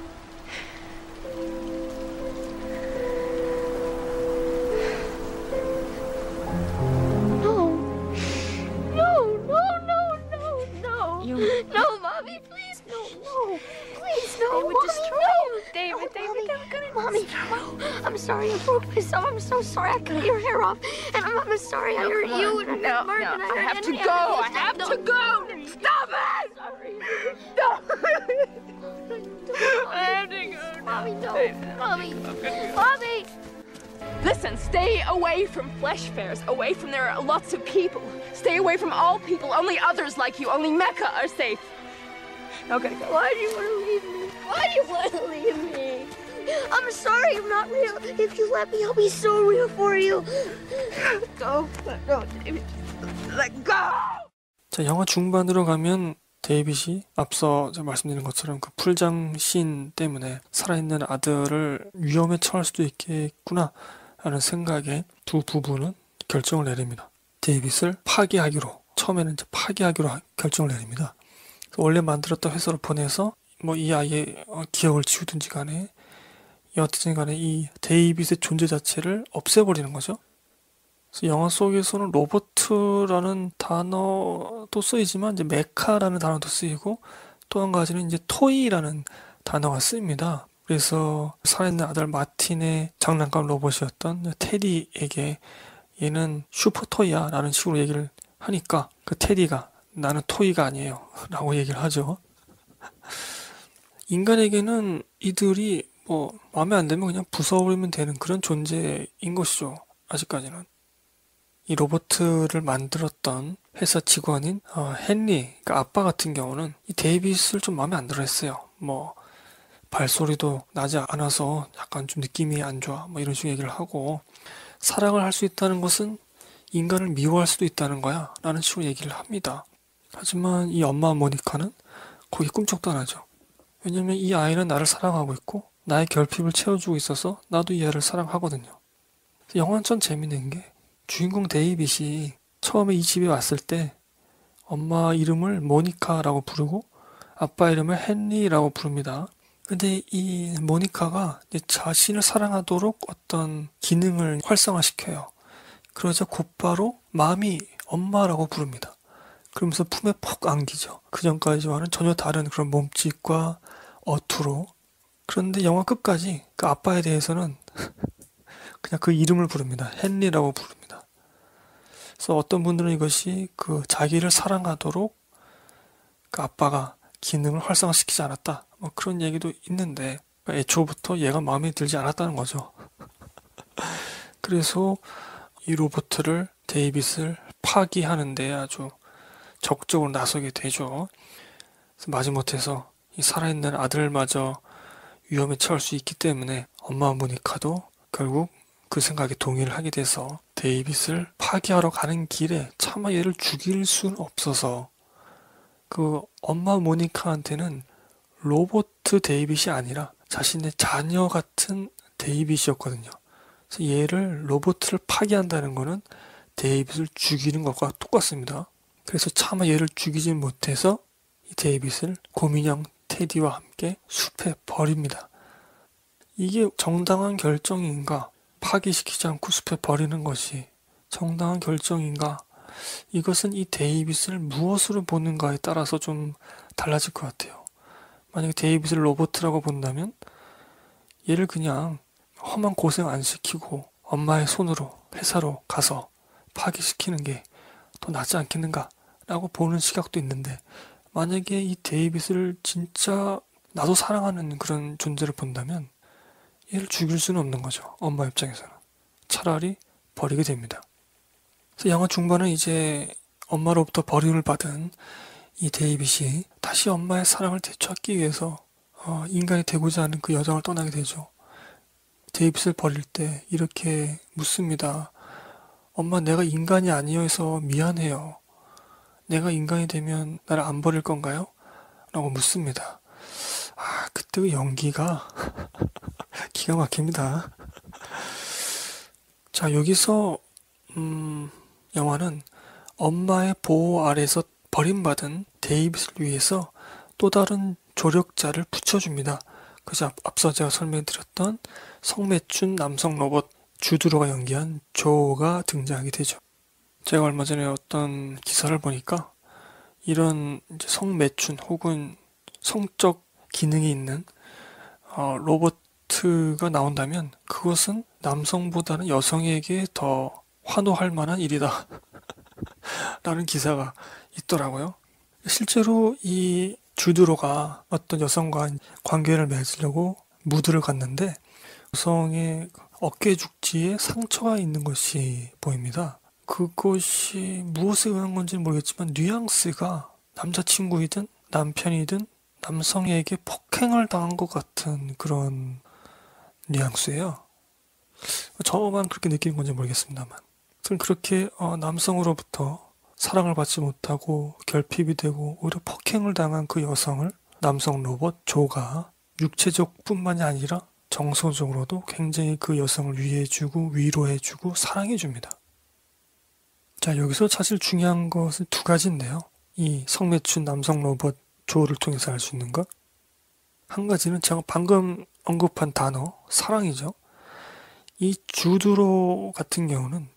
No. No, no, no, no, no. You- No, Mommy, please, no, no. Please, no, They would Mommy, destroy no. you, David. No, David, Mommy, they were gonna Mommy, destroy no. I'm sorry I broke myself. I'm so sorry I cut your hair off. And I'm sorry I hurt you. And No, Mark, no, and I have hurt to Henry. go. I Stop, have no. to go. Stop it! Sorry. Stop. Don't, I have to go. Mommy, don't. Mommy. Mommy. Listen, stay away from flesh fairs, away from there are lots of people. Stay away from all people. Only others like you, only Mecca are safe. Now gotta go. Why do you want to leave me? Why do you want to leave me? I'm sorry I'm not real. If you let me, I'll be so real for you. Go. No, David. Let go! 자, 영화 중반으로 가면 데이빗이 앞서 제가 말씀드린 것처럼 그 풀장 씬 때문에 살아있는 아들을 위험에 처할 수도 있겠구나 라는 생각에 두 부부는 결정을 내립니다. 데이빗을 파기하기로, 처음에는 이제 파기하기로 결정을 내립니다. 원래 만들었던 회사로 보내서 뭐 이 아이의 기억을 지우든지 간에 여하튼 간에 이 데이빗의 존재 자체를 없애버리는 거죠. 그래서 영화 속에서는 로버트라는 단어도 쓰이지만 이제 메카라는 단어도 쓰이고 또 한 가지는 이제 토이라는 단어가 쓰입니다. 그래서 살아있는 아들 마틴의 장난감 로봇이었던 테디에게 얘는 슈퍼토이야 라는 식으로 얘기를 하니까 그 테디가 나는 토이가 아니에요 라고 얘기를 하죠. 인간에게는 이들이 뭐 마음에 안 들면 그냥 부숴버리면 되는 그런 존재인 것이죠. 아직까지는. 이 로버트를 만들었던 회사 직원인 헨리, 그러니까 아빠 같은 경우는 이 데이빗을 좀 마음에 안 들어 했어요. 뭐 발소리도 나지 않아서 약간 좀 느낌이 안 좋아 뭐 이런 식으로 얘기를 하고, 사랑을 할 수 있다는 것은 인간을 미워할 수도 있다는 거야 라는 식으로 얘기를 합니다. 하지만 이 엄마 모니카는 거기 꿈쩍도 안 하죠. 왜냐면 이 아이는 나를 사랑하고 있고 나의 결핍을 채워주고 있어서 나도 이 아이를 사랑하거든요. 영화는 전 재밌는 게 주인공 데이빗이 처음에 이 집에 왔을 때 엄마 이름을 모니카라고 부르고 아빠 이름을 헨리라고 부릅니다. 근데 이 모니카가 이제 자신을 사랑하도록 어떤 기능을 활성화시켜요. 그러자 곧바로 마미, 엄마라고 부릅니다. 그러면서 품에 푹 안기죠. 그 전까지와는 전혀 다른 그런 몸짓과 어투로. 그런데 영화 끝까지 그 아빠에 대해서는 그냥 그 이름을 부릅니다. 헨리라고 부릅니다. 그래서 어떤 분들은 이것이 그 자기를 사랑하도록 그 아빠가 기능을 활성화시키지 않았다. 뭐 그런 얘기도 있는데 애초부터 얘가 마음에 들지 않았다는 거죠. 그래서 이 로버트를 데이빗을 파기하는데 아주 적극적으로 나서게 되죠. 그래서 마지못해서 이 살아있는 아들마저 위험에 처할 수 있기 때문에 엄마 모니카도 결국 그 생각에 동의를 하게 돼서 데이빗을 파기하러 가는 길에 차마 얘를 죽일 수는 없어서 그 엄마 모니카한테는 로버트 데이빗이 아니라 자신의 자녀 같은 데이빗이었거든요. 그래서 얘를 로버트를 파기한다는 거는 데이빗을 죽이는 것과 똑같습니다. 그래서 차마 얘를 죽이지 못해서 이 데이빗을 곰인형 테디와 함께 숲에 버립니다. 이게 정당한 결정인가? 파기시키지 않고 숲에 버리는 것이 정당한 결정인가? 이것은 이 데이빗을 무엇으로 보는가에 따라서 좀 달라질 것 같아요. 만약에 데이빗을 로버트라고 본다면 얘를 그냥 험한 고생 안 시키고 엄마의 손으로 회사로 가서 파기시키는 게 더 낫지 않겠는가? 라고 보는 시각도 있는데 만약에 이 데이빗을 진짜 나도 사랑하는 그런 존재를 본다면 얘를 죽일 수는 없는 거죠. 엄마 입장에서는. 차라리 버리게 됩니다. 그래서 영화 중반은 이제 엄마로부터 버림을 받은 이 데이빗이 다시 엄마의 사랑을 되찾기 위해서 인간이 되고자 하는 그 여정을 떠나게 되죠. 데이빗을 버릴 때 이렇게 묻습니다. 엄마, 내가 인간이 아니어서 미안해요. 내가 인간이 되면 나를 안 버릴 건가요? 라고 묻습니다. 그때 그 연기가 기가 막힙니다. 자, 여기서 영화는 엄마의 보호 아래서 버림받은 데이빗을 위해서 또 다른 조력자를 붙여줍니다. 그래서 앞서 제가 설명드렸던 성매춘 남성 로봇 주드로가 연기한 조가 등장하게 되죠. 제가 얼마 전에 어떤 기사를 보니까 이런 이제 성매춘 혹은 성적 기능이 있는 로봇가 나온다면 그것은 남성보다는 여성에게 더 환호할 만한 일이다 라는 기사가 있더라고요. 실제로 이 주드로가 어떤 여성과 관계를 맺으려고 무드를 갔는데 여성의 어깨 죽지에 상처가 있는 것이 보입니다. 그것이 무엇에 의한 건지는 모르겠지만 뉘앙스가 남자친구이든 남편이든 남성에게 폭행을 당한 것 같은 그런 뉘앙스예요. 저만 그렇게 느끼는 건지 모르겠습니다만 그렇게 남성으로부터 사랑을 받지 못하고 결핍이 되고 오히려 폭행을 당한 그 여성을 남성 로봇 조가 육체적 뿐만이 아니라 정서적으로도 굉장히 그 여성을 위해주고 위로해주고 사랑해줍니다. 자, 여기서 사실 중요한 것은 두 가지인데요. 이 성매춘 남성 로봇 조를 통해서 알 수 있는 것. 한 가지는 제가 방금 언급한 단어, 사랑이죠. 이 주드로 같은 경우는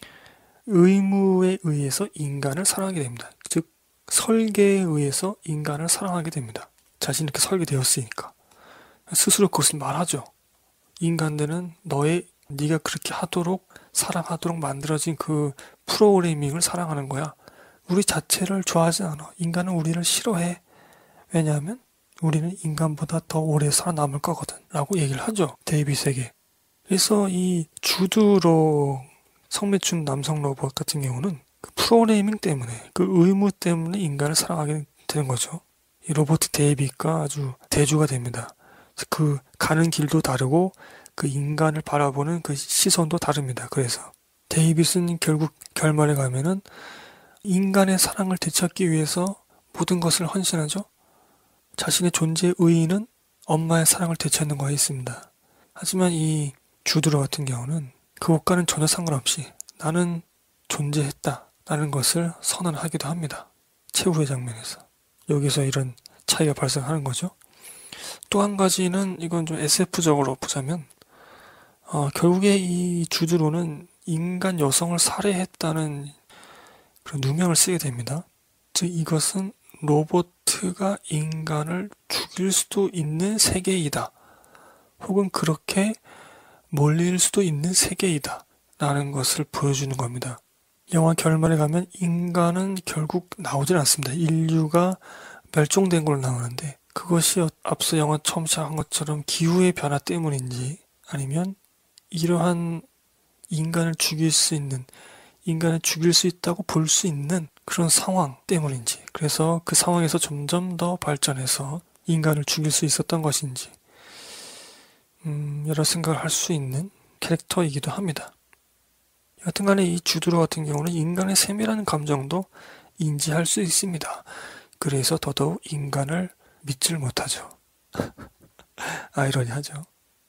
의무에 의해서 인간을 사랑하게 됩니다. 즉, 설계에 의해서 인간을 사랑하게 됩니다. 자신이 이렇게 설계되었으니까. 스스로 그것을 말하죠. 인간들은 네가 그렇게 하도록 사랑하도록 만들어진 그 프로그래밍을 사랑하는 거야. 우리 자체를 좋아하지 않아. 인간은 우리를 싫어해. 왜냐하면 우리는 인간보다 더 오래 살아남을 거거든 라고 얘기를 하죠. 데이빗에게. 그래서 이 주드로 성매춘 남성 로봇 같은 경우는 그 프로그래밍 때문에 그 의무 때문에 인간을 사랑하게 되는 거죠. 이 로버트 데이빗과 아주 대조가 됩니다. 그 가는 길도 다르고 그 인간을 바라보는 그 시선도 다릅니다. 그래서 데이빗은 결국 결말에 가면은 인간의 사랑을 되찾기 위해서 모든 것을 헌신하죠. 자신의 존재의 의의는 엄마의 사랑을 되찾는 거에 있습니다. 하지만 이 주드로 같은 경우는 그것과는 전혀 상관없이 나는 존재했다라는 것을 선언하기도 합니다. 최후의 장면에서. 여기서 이런 차이가 발생하는 거죠. 또 한 가지는 이건 좀 SF적으로 보자면 결국에 이 주드로는 인간 여성을 살해했다는 그런 누명을 쓰게 됩니다. 즉 이것은 로보트가 인간을 죽일 수도 있는 세계이다. 혹은 그렇게 몰릴 수도 있는 세계이다. 라는 것을 보여주는 겁니다. 영화 결말에 가면 인간은 결국 나오질 않습니다. 인류가 멸종된 걸로 나오는데 그것이 앞서 영화 처음 시작한 것처럼 기후의 변화 때문인지 아니면 이러한 인간을 죽일 수 있다고 볼 수 있는 그런 상황 때문인지 그래서 그 상황에서 점점 더 발전해서 인간을 죽일 수 있었던 것인지 여러 생각을 할 수 있는 캐릭터이기도 합니다. 여하튼간에 이 주드로 같은 경우는 인간의 세밀한 감정도 인지할 수 있습니다. 그래서 더더욱 인간을 믿질 못하죠. 아이러니하죠.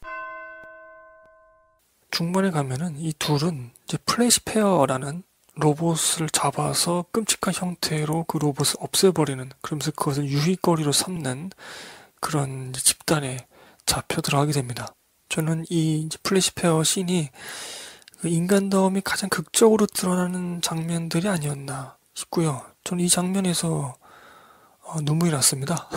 중반에 가면은 이 둘은 이제 플래시페어라는 로봇을 잡아서 끔찍한 형태로 그 로봇을 없애버리는 그러면서 그것을 유희거리로 삼는 그런 집단에 잡혀 들어가게 됩니다. 저는 이 플래시페어 씬이 그 인간다움이 가장 극적으로 드러나는 장면들이 아니었나 싶고요. 저는 이 장면에서 눈물이 났습니다.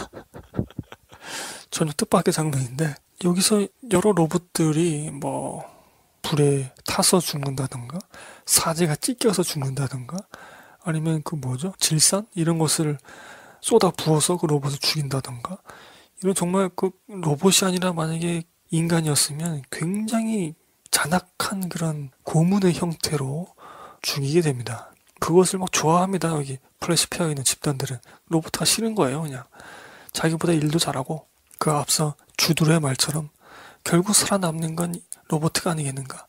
저는 뜻밖의 장면인데 여기서 여러 로봇들이 뭐 불에 타서 죽는다던가 사제가 찢겨서 죽는다던가 아니면 그 뭐죠? 질산? 이런 것을 쏟아 부어서 그 로봇을 죽인다던가 이런 정말 그 로봇이 아니라 만약에 인간이었으면 굉장히 잔악한 그런 고문의 형태로 죽이게 됩니다. 그것을 막 좋아합니다. 여기 플래시페어에 있는 집단들은 로봇가 싫은 거예요. 그냥 자기보다 일도 잘하고 그 앞서 주드로의 말처럼 결국 살아남는 건 로봇가 아니겠는가?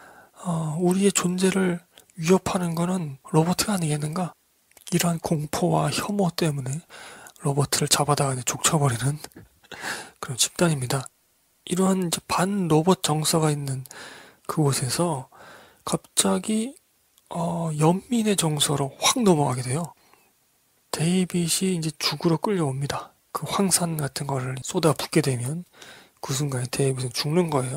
우리의 존재를 위협하는 거는 로봇가 아니겠는가? 이러한 공포와 혐오 때문에 로봇을 잡아다가 족쳐버리는 그런 집단입니다. 이러한 이제 반 로봇 정서가 있는 그곳에서 갑자기 연민의 정서로 확 넘어가게 돼요. 데이빗이 이제 죽으러 끌려옵니다. 그 황산 같은 거를 쏟아붓게 되면 그 순간에 데이빗은 죽는 거예요.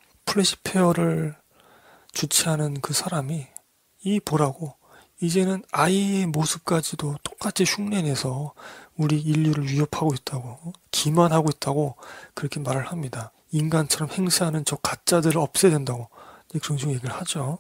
플래시페어를 주최하는 그 사람이 이 보라고 이제는 아이의 모습까지도 똑같이 흉내내서 우리 인류를 위협하고 있다고 기만하고 있다고 그렇게 말을 합니다. 인간처럼 행세하는 저 가짜들을 없애야 된다고 그런 식으로 얘기를 하죠.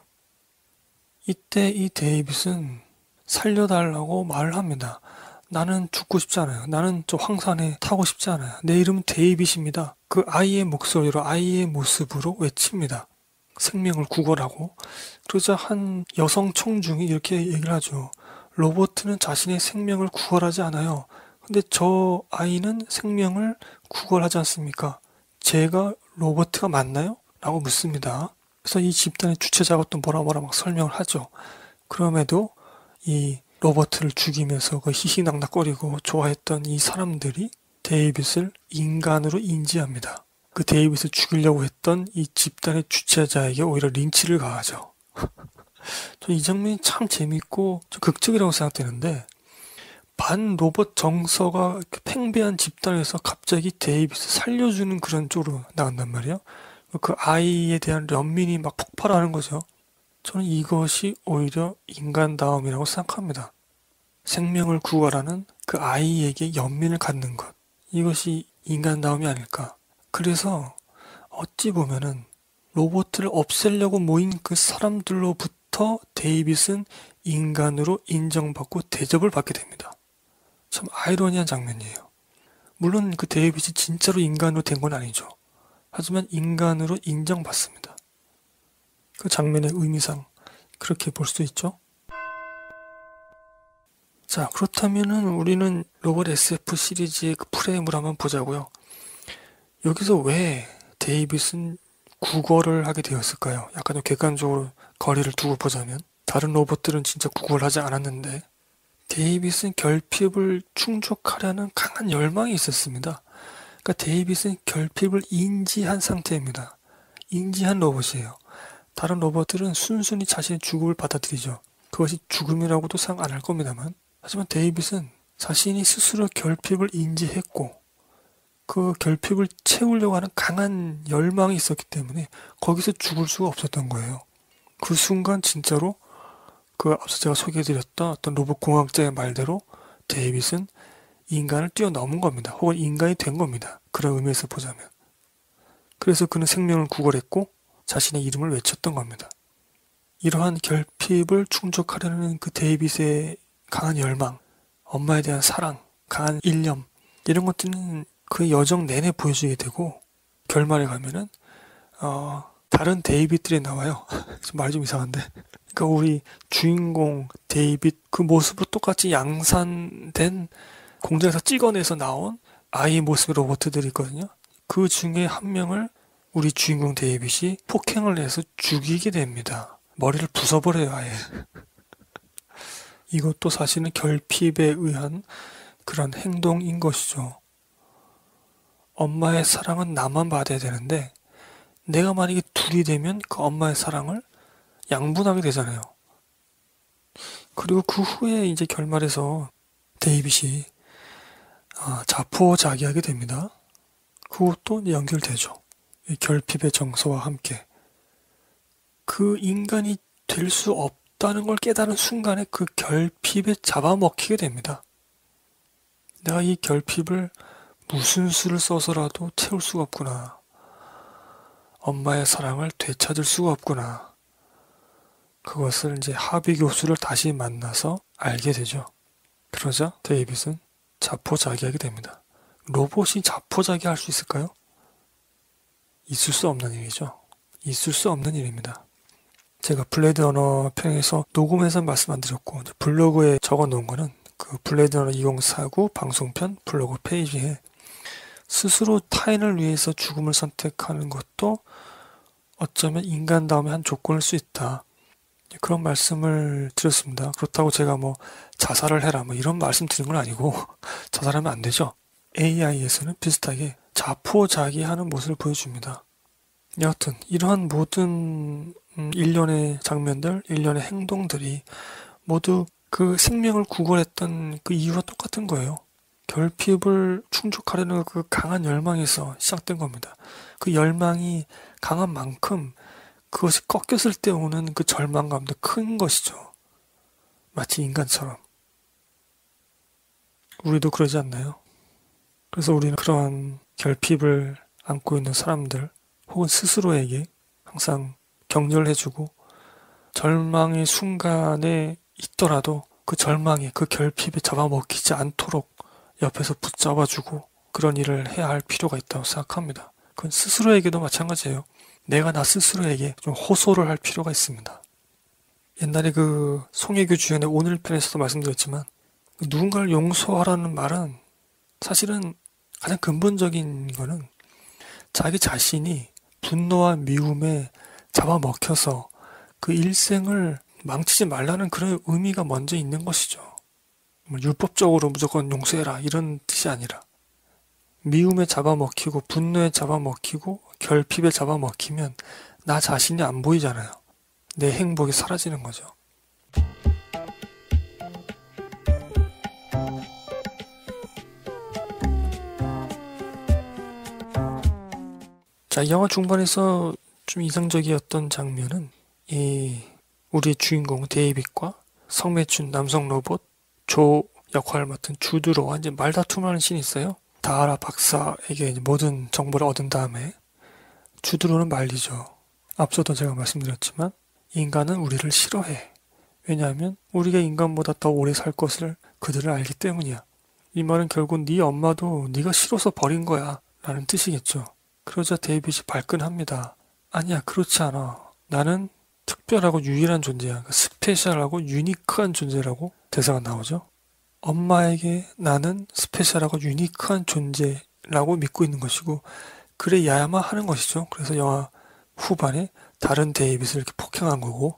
이때 이 데이빗은 살려달라고 말을 합니다. 나는 죽고 싶지 않아요. 나는 저 황산에 타고 싶지 않아요. 내 이름은 데이빗입니다. 그 아이의 목소리로 아이의 모습으로 외칩니다. 생명을 구걸하고 그러자 한 여성 청중이 이렇게 얘기를 하죠. 로봇은 자신의 생명을 구걸하지 않아요. 근데 저 아이는 생명을 구걸하지 않습니까? 제가 로봇가 맞나요? 라고 묻습니다. 그래서 이 집단의 주체자가 또 뭐라 막 설명을 하죠. 그럼에도 이 로봇을 죽이면서 그 희희낙낙거리고 좋아했던 이 사람들이 데이빗을 인간으로 인지합니다. 그 데이빗을 죽이려고 했던 이 집단의 주체자에게 오히려 린치를 가하죠. 이 장면이 참 재밌고 좀 극적이라고 생각되는데 반 로봇 정서가 팽배한 집단에서 갑자기 데이빗을 살려주는 그런 쪽으로 나간단 말이에요. 그 아이에 대한 연민이 막 폭발하는 거죠. 저는 이것이 오히려 인간다움이라고 생각합니다. 생명을 구걸하는 그 아이에게 연민을 갖는 것. 이것이 인간다움이 아닐까. 그래서 어찌 보면은 로봇을 없애려고 모인 그 사람들로부터 데이빗은 인간으로 인정받고 대접을 받게 됩니다. 참 아이러니한 장면이에요. 물론 그 데이빗이 진짜로 인간으로 된 건 아니죠. 하지만 인간으로 인정받습니다. 그 장면의 의미상 그렇게 볼 수도 있죠. 자, 그렇다면은 우리는 로봇 SF 시리즈의 그 프레임을 한번 보자고요. 여기서 왜 데이빗은 구걸을 하게 되었을까요? 약간 좀 객관적으로 거리를 두고 보자면 다른 로봇들은 진짜 구걸을 하지 않았는데 데이빗은 결핍을 충족하려는 강한 열망이 있었습니다. 그러니까 데이빗은 결핍을 인지한 상태입니다. 인지한 로봇이에요. 다른 로봇들은 순순히 자신의 죽음을 받아들이죠. 그것이 죽음이라고도 생각 안 할 겁니다만 하지만 데이빗은 자신이 스스로 결핍을 인지했고 그 결핍을 채우려고 하는 강한 열망이 있었기 때문에 거기서 죽을 수가 없었던 거예요. 그 순간 진짜로 그 앞서 제가 소개해드렸던 어떤 로봇 공학자의 말대로 데이빗은 인간을 뛰어넘은 겁니다. 혹은 인간이 된 겁니다. 그런 의미에서 보자면. 그래서 그는 생명을 구걸했고 자신의 이름을 외쳤던 겁니다. 이러한 결핍을 충족하려는 그 데이빗의 강한 열망, 엄마에 대한 사랑, 강한 일념, 이런 것들은 그 여정 내내 보여주게 되고 결말에 가면은 다른 데이빗들이 나와요. 말 좀 이상한데. 그러니까 우리 주인공 데이빗 그 모습으로 똑같이 양산된 공장에서 찍어내서 나온 아이 모습의 로봇들이 있거든요. 그 중에 한 명을 우리 주인공 데이빗이 폭행을 해서 죽이게 됩니다. 머리를 부숴버려요, 아예. 이것도 사실은 결핍에 의한 그런 행동인 것이죠. 엄마의 사랑은 나만 받아야 되는데 내가 만약에 둘이 되면 그 엄마의 사랑을 양분하게 되잖아요. 그리고 그 후에 이제 결말에서 데이빗이 자포자기하게 됩니다. 그것도 연결되죠. 이 결핍의 정서와 함께. 그 인간이 될 수 없다는 걸 깨달은 순간에 그 결핍에 잡아먹히게 됩니다. 내가 이 결핍을 무슨 수를 써서라도 채울 수가 없구나. 엄마의 사랑을 되찾을 수가 없구나. 그것을 이제 하비 교수를 다시 만나서 알게 되죠. 그러자 데이빗은 자포자기하게 됩니다. 로봇이 자포자기할 수 있을까요? 있을 수 없는 일이죠. 있을 수 없는 일입니다. 제가 블레이드 러너 편에서 녹음해서 말씀 안 드렸고 블로그에 적어 놓은 거는 그 블레이드 러너 2049 방송편 블로그 페이지에 스스로 타인을 위해서 죽음을 선택하는 것도 어쩌면 인간다움의 한 조건일 수 있다. 그런 말씀을 드렸습니다. 그렇다고 제가 뭐 자살을 해라 뭐 이런 말씀 드린 건 아니고 자살하면 안 되죠. AI에서는 비슷하게 자포자기하는 모습을 보여줍니다. 여하튼 이러한 모든 일련의 장면들, 일련의 행동들이 모두 그 생명을 구걸했던 그 이유와 똑같은 거예요. 결핍을 충족하려는 그 강한 열망에서 시작된 겁니다. 그 열망이 강한 만큼 그것이 꺾였을 때 오는 그 절망감도 큰 것이죠. 마치 인간처럼. 우리도 그러지 않나요? 그래서 우리는 그러한 결핍을 안고 있는 사람들 혹은 스스로에게 항상 격려를 해주고 절망의 순간에 있더라도 그 절망에 그 결핍에 잡아먹히지 않도록 옆에서 붙잡아주고 그런 일을 해야 할 필요가 있다고 생각합니다. 그건 스스로에게도 마찬가지예요. 내가 나 스스로에게 좀 호소를 할 필요가 있습니다. 옛날에 그 송혜교 주연의 오늘 편에서도 말씀드렸지만 누군가를 용서하라는 말은 사실은 가장 근본적인 거는 자기 자신이 분노와 미움에 잡아먹혀서 그 일생을 망치지 말라는 그런 의미가 먼저 있는 것이죠. 율법적으로 무조건 용서해라 이런 뜻이 아니라 미움에 잡아먹히고 분노에 잡아먹히고 결핍에 잡아먹히면 나 자신이 안 보이잖아요. 내 행복이 사라지는 거죠. 자, 영화 중반에서 좀 인상적이었던 장면은 우리의 주인공 데이빗과 성매춘 남성 로봇 조 역할을 맡은 주드로와 이제 말다툼을 하는 씬이 있어요. 다하라 박사에게 이제 모든 정보를 얻은 다음에 주드로는 말리죠. 앞서도 제가 말씀드렸지만 인간은 우리를 싫어해. 왜냐하면 우리가 인간보다 더 오래 살 것을 그들을 알기 때문이야. 이 말은 결국 네 엄마도 네가 싫어서 버린 거야 라는 뜻이겠죠. 그러자 데이빗이 발끈합니다. 아니야, 그렇지 않아. 나는 특별하고 유일한 존재야. 스페셜하고 유니크한 존재라고 대사가 나오죠. 엄마에게 나는 스페셜하고 유니크한 존재라고 믿고 있는 것이고 그래야만 하는 것이죠. 그래서 영화 후반에 다른 데이빗을 이렇게 폭행한 거고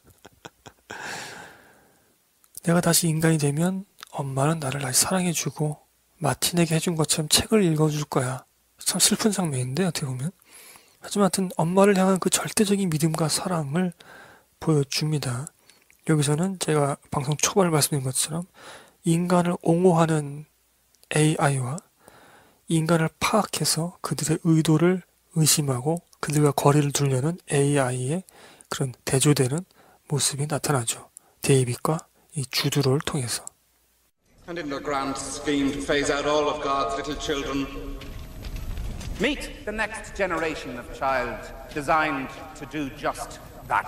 내가 다시 인간이 되면 엄마는 나를 다시 사랑해주고 마틴에게 해준 것처럼 책을 읽어줄 거야. 참 슬픈 장면인데 어떻게 보면. 하지만 하여튼 엄마를 향한 그 절대적인 믿음과 사랑을 보여줍니다. 여기서는 제가 방송 초반에 말씀드린 것처럼 인간을 옹호하는 AI와 인간을 파악해서 그들의 의도를 의심하고 그들과 거리를 두려는 AI의 그런 대조되는 모습이 나타나죠. 데이빗과 이 주드로를 통해서. And in their grand scheme to phase out all of God's little children, meet the next generation of child designed to do just that.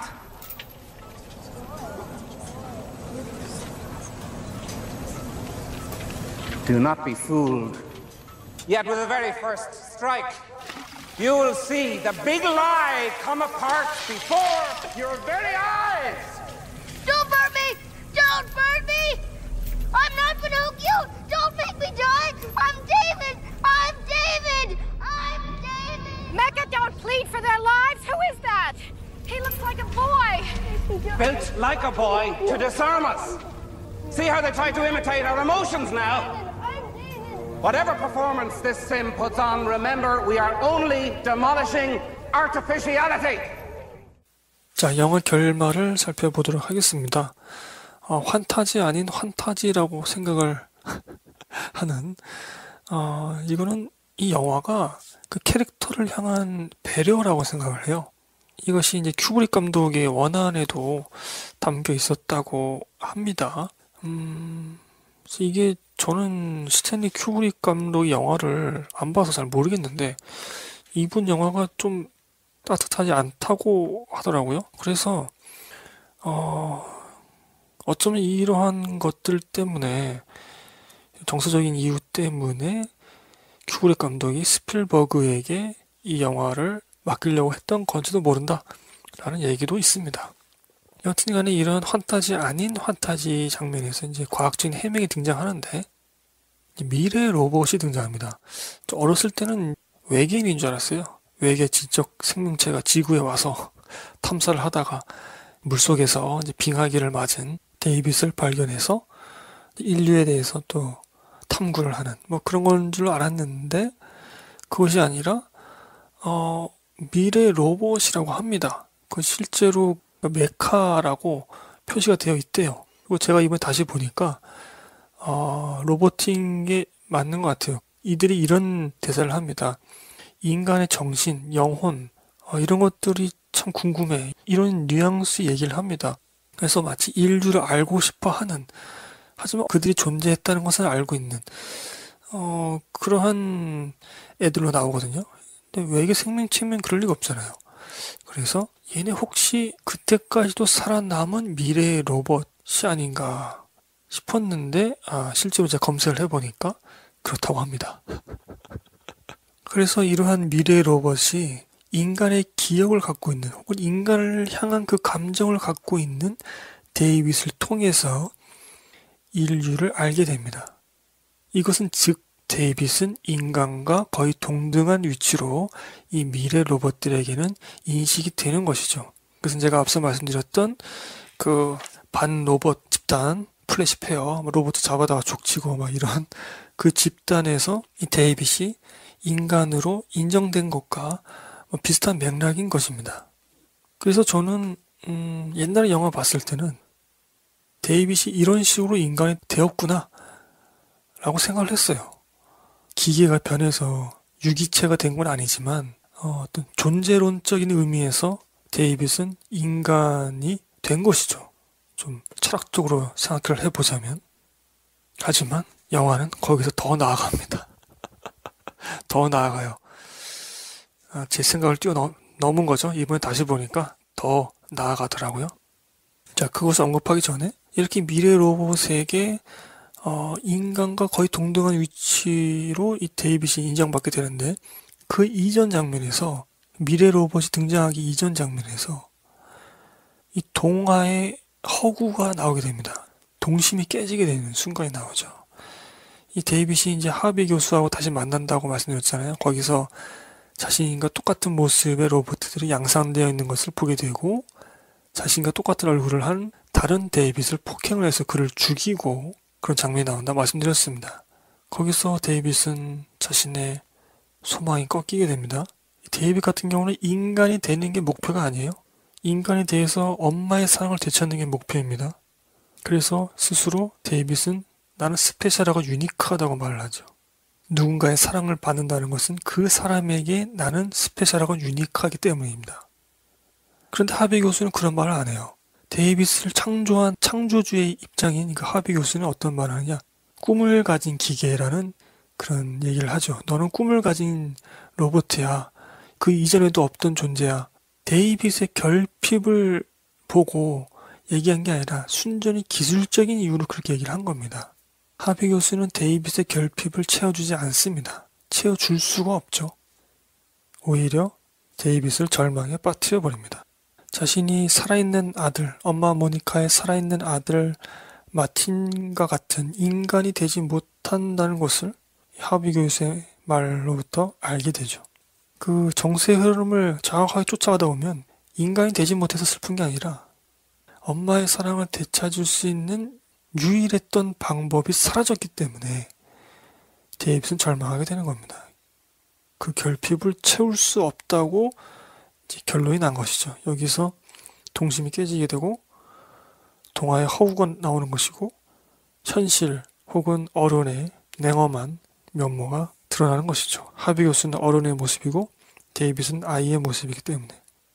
Do not be fooled. Yet with the very first strike, you will see the big lie come apart before your very eyes. Don't burn me! Don't burn me! I'm not gonna hook you! Don't make me die! I'm David! I'm David! I'm David! Mecca, don't plead for their lives. Who is that? He looks like a boy. Built like a boy to disarm us. See how they try to imitate our emotions now? Whatever performance this sim puts on, remember, we are only demolishing artificiality. 자, 영화 결말을 살펴보도록 하겠습니다. 환타지 아닌 환타지라고 생각을 하는, 이거는 이 영화가 그 캐릭터를 향한 배려라고 생각을 해요. 이것이 이제 큐브릭 감독의 원안에도 담겨 있었다고 합니다. 이게 저는 스탠리 큐브릭 감독의 영화를 안 봐서 잘 모르겠는데 이분 영화가 좀 따뜻하지 않다고 하더라고요. 그래서 어쩌면 이러한 것들 때문에 정서적인 이유 때문에 큐브릭 감독이 스필버그에게 이 영화를 맡기려고 했던 건지도 모른다 라는 얘기도 있습니다. 여튼간에 이런 환타지 아닌 환타지 장면에서 이제 과학적인 해명이 등장하는데 미래 로봇이 등장합니다. 어렸을 때는 외계인인 줄 알았어요. 외계 지적 생명체가 지구에 와서 탐사를 하다가 물속에서 이제 빙하기를 맞은 데이빗을 발견해서 인류에 대해서 또 탐구를 하는 뭐 그런 건 줄 알았는데 그것이 아니라 미래 로봇이라고 합니다. 그 실제로 메카라고 표시가 되어 있대요. 그리고 제가 이번에 다시 보니까 로보팅에 맞는 것 같아요. 이들이 이런 대사를 합니다. 인간의 정신, 영혼 이런 것들이 참 궁금해. 이런 뉘앙스 얘기를 합니다. 그래서 마치 인류를 알고 싶어 하는, 하지만 그들이 존재했다는 것을 알고 있는 그러한 애들로 나오거든요. 근데 외계 생명체면 그럴 리가 없잖아요. 그래서 얘네 혹시 그때까지도 살아남은 미래의 로봇이 아닌가 싶었는데 실제로 제가 검색을 해보니까 그렇다고 합니다. 그래서 이러한 미래의 로봇이 인간의 기억을 갖고 있는 혹은 인간을 향한 그 감정을 갖고 있는 데이빗을 통해서 인류를 알게 됩니다. 이것은 즉 데이빗은 인간과 거의 동등한 위치로 이 미래 로봇들에게는 인식이 되는 것이죠. 그래서 제가 앞서 말씀드렸던 그 반 로봇 집단, 플래시 페어, 로봇 잡아다가 족치고 막 이런 그 집단에서 이 데이빗이 인간으로 인정된 것과 비슷한 맥락인 것입니다. 그래서 저는 옛날에 영화 봤을 때는 데이빗이 이런 식으로 인간이 되었구나 라고 생각을 했어요. 기계가 변해서 유기체가 된 건 아니지만 어떤 존재론적인 의미에서 데이빗은 인간이 된 것이죠. 좀 철학적으로 생각을 해보자면. 하지만 영화는 거기서 더 나아갑니다. 더 나아가요. 제 생각을 뛰어넘은 거죠. 이번에 다시 보니까 더 나아가더라고요. 자, 그것을 언급하기 전에 이렇게 미래 로봇에게 인간과 거의 동등한 위치로 이 데이빗이 인정받게 되는데 그 이전 장면에서 미래 로봇이 등장하기 이전 장면에서 이 동화의 허구가 나오게 됩니다. 동심이 깨지게 되는 순간이 나오죠. 이 데이빗이 이제 하비 교수하고 다시 만난다고 말씀드렸잖아요. 거기서 자신과 똑같은 모습의 로봇들이 양상되어 있는 것을 보게 되고 자신과 똑같은 얼굴을 한 다른 데이빗을 폭행을 해서 그를 죽이고 그런 장면이 나온다 말씀드렸습니다. 거기서 데이빗은 자신의 소망이 꺾이게 됩니다. 데이빗 같은 경우는 인간이 되는 게 목표가 아니에요. 인간에 대해서 엄마의 사랑을 되찾는 게 목표입니다. 그래서 스스로 데이빗은 나는 스페셜하고 유니크하다고 말을 하죠. 누군가의 사랑을 받는다는 것은 그 사람에게 나는 스페셜하고 유니크하기 때문입니다. 그런데 하비 교수는 그런 말을 안 해요. 데이비스를 창조한 창조주의 입장인 그 하비 교수는 어떤 말을 하냐? 꿈을 가진 기계라는 그런 얘기를 하죠. 너는 꿈을 가진 로봇이야. 그 이전에도 없던 존재야. 데이빗의 결핍을 보고 얘기한 게 아니라 순전히 기술적인 이유로 그렇게 얘기를 한 겁니다. 하비 교수는 데이빗의 결핍을 채워주지 않습니다. 채워줄 수가 없죠. 오히려 데이빗을 절망에 빠뜨려 버립니다. 자신이 살아있는 아들, 엄마 모니카의 살아있는 아들 마틴과 같은 인간이 되지 못한다는 것을 하비 교수의 말로부터 알게 되죠. 그 정세의 흐름을 정확하게 쫓아가다 보면 인간이 되지 못해서 슬픈 게 아니라 엄마의 사랑을 되찾을 수 있는 유일했던 방법이 사라졌기 때문에 데이빗은 절망하게 되는 겁니다. 그 결핍을 채울 수 없다고 이제 결론이 난 것이죠. 여기서 동심이 깨지게 되고 동화의 허우가 나오는 것이고 현실 혹은 어른의 냉엄한 면모가 드러나는 것이죠. 하비 교수는 어른의 모습이고 데이빗은 아이의 모습이기 때문에.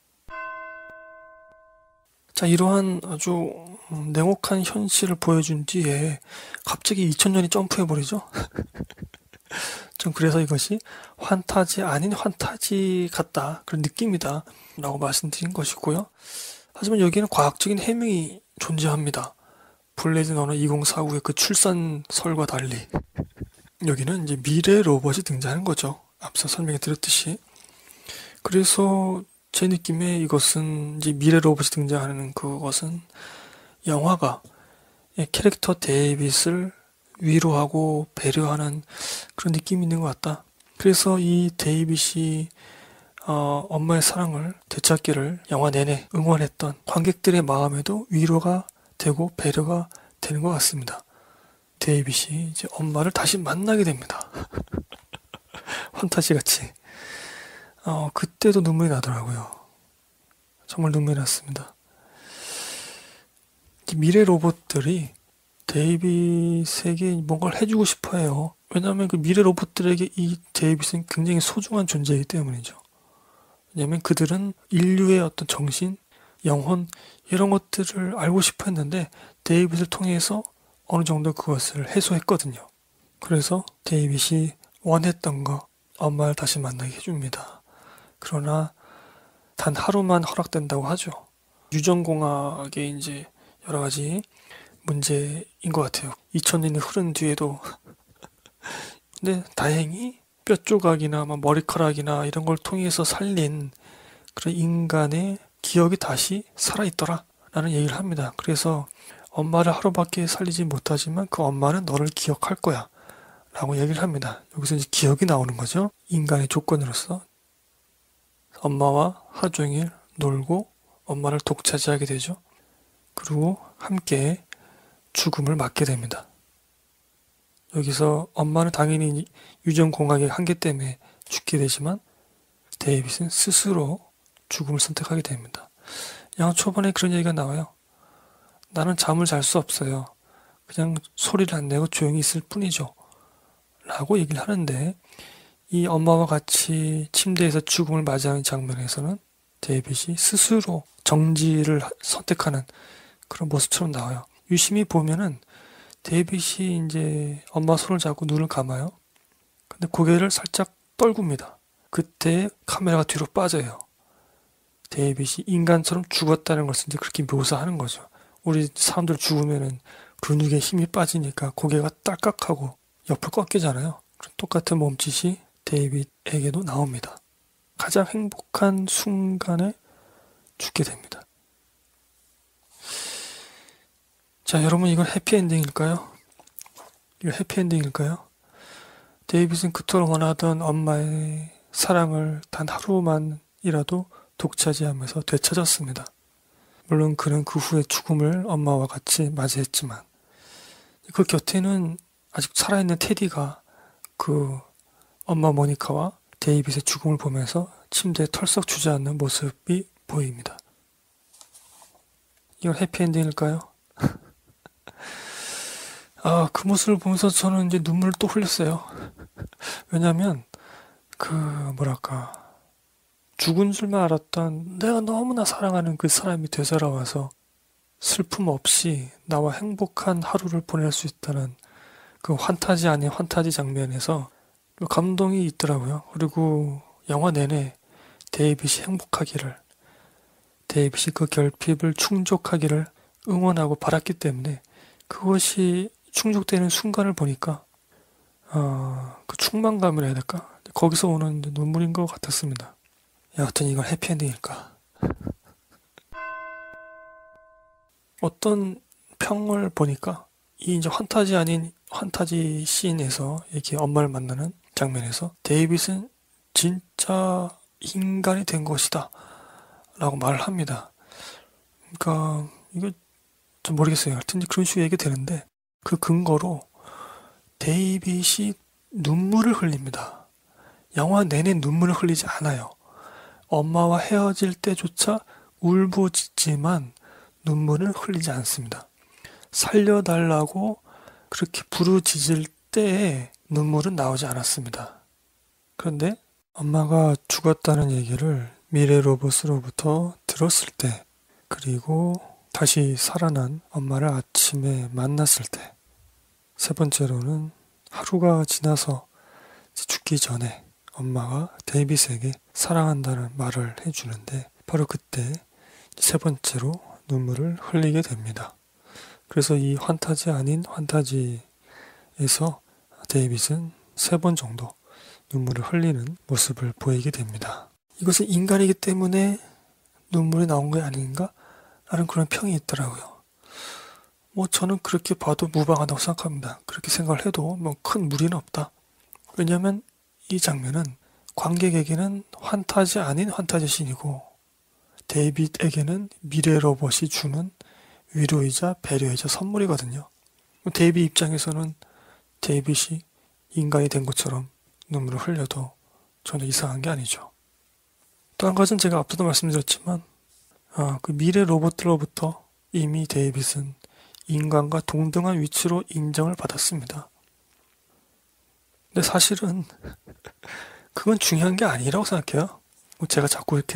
자, 이러한 아주 냉혹한 현실을 보여준 뒤에 갑자기 2000년이 점프해버리죠. 좀 그래서 이것이 환타지 아닌 환타지 같다, 그런 느낌이다 라고 말씀드린 것이고요. 하지만 여기에는 과학적인 해명이 존재합니다. 블레이드 러너 2049의 그 출산설과 달리 여기는 이제 미래 로봇이 등장하는 거죠. 앞서 설명해 드렸듯이. 그래서 제 느낌에 이것은 이제 미래 로봇이 등장하는 그것은 영화가 캐릭터 데이빗을 위로하고 배려하는 그런 느낌이 있는 것 같다. 그래서 이 데이빗이 엄마의 사랑을 되찾기를 영화 내내 응원했던 관객들의 마음에도 위로가 되고 배려가 되는 것 같습니다. 데이빗이 이제 엄마를 다시 만나게 됩니다. 판타지 같이. 그때도 눈물이 나더라고요. 정말 눈물이 났습니다. 미래 로봇들이 데이빗에게 뭔가를 해주고 싶어 해요. 왜냐하면 그 미래 로봇들에게 이 데이빗은 굉장히 소중한 존재이기 때문이죠. 왜냐하면 그들은 인류의 어떤 정신, 영혼 이런 것들을 알고 싶어 했는데 데이빗을 통해서 어느 정도 그것을 해소했거든요. 그래서 데이빗이 원했던 거 엄마를 다시 만나게 해줍니다. 그러나 단 하루만 허락된다고 하죠. 유전공학의 이제 여러 가지 문제인 것 같아요. 2000년이 흐른 뒤에도. 근데 다행히 뼈 조각이나 머리카락이나 이런 걸 통해서 살린 그런 인간의 기억이 다시 살아있더라 라는 얘기를 합니다. 그래서 엄마를 하루밖에 살리지 못하지만 그 엄마는 너를 기억할 거야 라고 얘기를 합니다. 여기서 이제 기억이 나오는 거죠. 인간의 조건으로서. 엄마와 하루 종일 놀고 엄마를 독차지하게 되죠. 그리고 함께 죽음을 맞게 됩니다. 여기서 엄마는 당연히 유전공학의 한계 때문에 죽게 되지만 데이빗은 스스로 죽음을 선택하게 됩니다. 영화 초반에 그런 얘기가 나와요. 나는 잠을 잘 수 없어요. 그냥 소리를 안 내고 조용히 있을 뿐이죠. 라고 얘기를 하는데 이 엄마와 같이 침대에서 죽음을 맞이하는 장면에서는 데이빗이 스스로 정지를 선택하는 그런 모습처럼 나와요. 유심히 보면은 데이빗이 이제 엄마 손을 잡고 눈을 감아요. 근데 고개를 살짝 떨굽니다. 그때 카메라가 뒤로 빠져요. 데이빗이 인간처럼 죽었다는 것을 이제 그렇게 묘사하는 거죠. 우리 사람들 죽으면은 근육에 힘이 빠지니까 고개가 딸깍하고 옆을 꺾이잖아요. 똑같은 몸짓이 데이빗에게도 나옵니다. 가장 행복한 순간에 죽게 됩니다. 자, 여러분 이건 해피엔딩일까요? 이거 해피엔딩일까요? 데이빗은 그토록 원하던 엄마의 사랑을 단 하루만이라도 독차지하면서 되찾았습니다. 물론 그는 그 후에 죽음을 엄마와 같이 맞이했지만 그 곁에는 아직 살아있는 테디가 그 엄마 모니카와 데이빗의 죽음을 보면서 침대에 털썩 주저앉는 모습이 보입니다. 이건 해피엔딩일까요? 그 모습을 보면서 저는 이제 눈물을 또 흘렸어요. 왜냐면 죽은 줄만 알았던 내가 너무나 사랑하는 그 사람이 되살아와서 슬픔 없이 나와 행복한 하루를 보낼 수 있다는 그 환타지 아닌 환타지 장면에서 감동이 있더라고요. 그리고 영화 내내 데이빗이 행복하기를, 데이빗이 그 결핍을 충족하기를 응원하고 바랐기 때문에 그것이 충족되는 순간을 보니까 그 충만감이라 해야 될까? 거기서 오는 눈물인 것 같았습니다. 여하튼 이건 해피엔딩일까? 어떤 평을 보니까 이 이제 환타지 아닌 환타지 씬에서 이렇게 엄마를 만나는 장면에서 데이빗은 진짜 인간이 된 것이다 라고 말을 합니다. 그러니까 이거 좀 모르겠어요. 하여튼 그런 식으로 얘기 되는데 그 근거로 데이빗이 눈물을 흘립니다. 영화 내내 눈물을 흘리지 않아요. 엄마와 헤어질 때조차 울부짖지만 눈물을 흘리지 않습니다. 살려달라고 그렇게 부르짖을 때에 눈물은 나오지 않았습니다. 그런데 엄마가 죽었다는 얘기를 미래 로봇으로부터 들었을 때, 그리고 다시 살아난 엄마를 아침에 만났을 때, 세 번째로는 하루가 지나서 죽기 전에 엄마가 데이빗에게 사랑한다는 말을 해주는데 바로 그때 세 번째로 눈물을 흘리게 됩니다. 그래서 이 환타지 아닌 환타지에서 데이빗은 3번 정도 눈물을 흘리는 모습을 보이게 됩니다. 이것은 인간이기 때문에 눈물이 나온 게 아닌가? 라는 그런 평이 있더라고요. 저는 그렇게 봐도 무방하다고 생각합니다. 그렇게 생각을 해도 큰 무리는 없다. 왜냐하면 이 장면은 관객에게는 환타지 아닌 환타지 씬이고 데이빗에게는 미래 로봇이 주는 위로이자 배려이자 선물이거든요. 데이빗 입장에서는 데이빗이 인간이 된 것처럼 눈물을 흘려도 전혀 이상한 게 아니죠. 또 한 가지는 제가 앞서도 말씀드렸지만 그 미래 로봇들로부터 이미 데이빗은 인간과 동등한 위치로 인정을 받았습니다. 근데 사실은 그건 중요한 게 아니라고 생각해요. 제가 자꾸 이렇게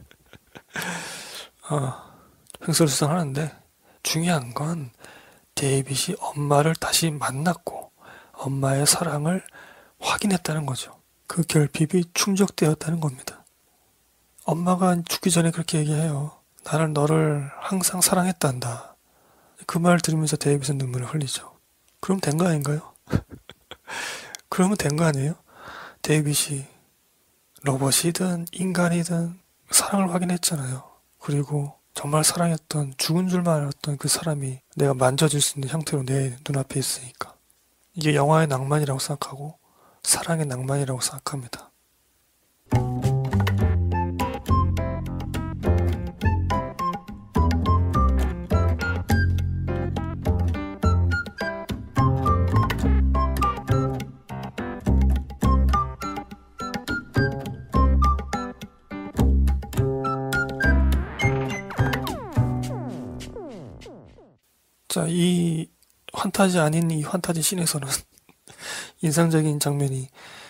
횡설수설하는데 중요한 건 데이빗이 엄마를 다시 만났고 엄마의 사랑을 확인했다는 거죠. 그 결핍이 충족되었다는 겁니다. 엄마가 죽기 전에 그렇게 얘기해요. 나는 너를 항상 사랑했단다. 그 말 들으면서 데이빗은 눈물을 흘리죠. 그럼 된 거 아닌가요? 그러면 된 거 아니에요? 데이빗이 로봇이든 인간이든 사랑을 확인했잖아요. 그리고 정말 사랑했던, 죽은 줄만 알았던 그 사람이 내가 만져질 수 있는 형태로 내 눈앞에 있으니까. 이게 영화의 낭만이라고 생각하고 사랑의 낭만이라고 생각합니다. 자, 이 환타지 아닌 이 환타지 씬에서는 인상적인 장면이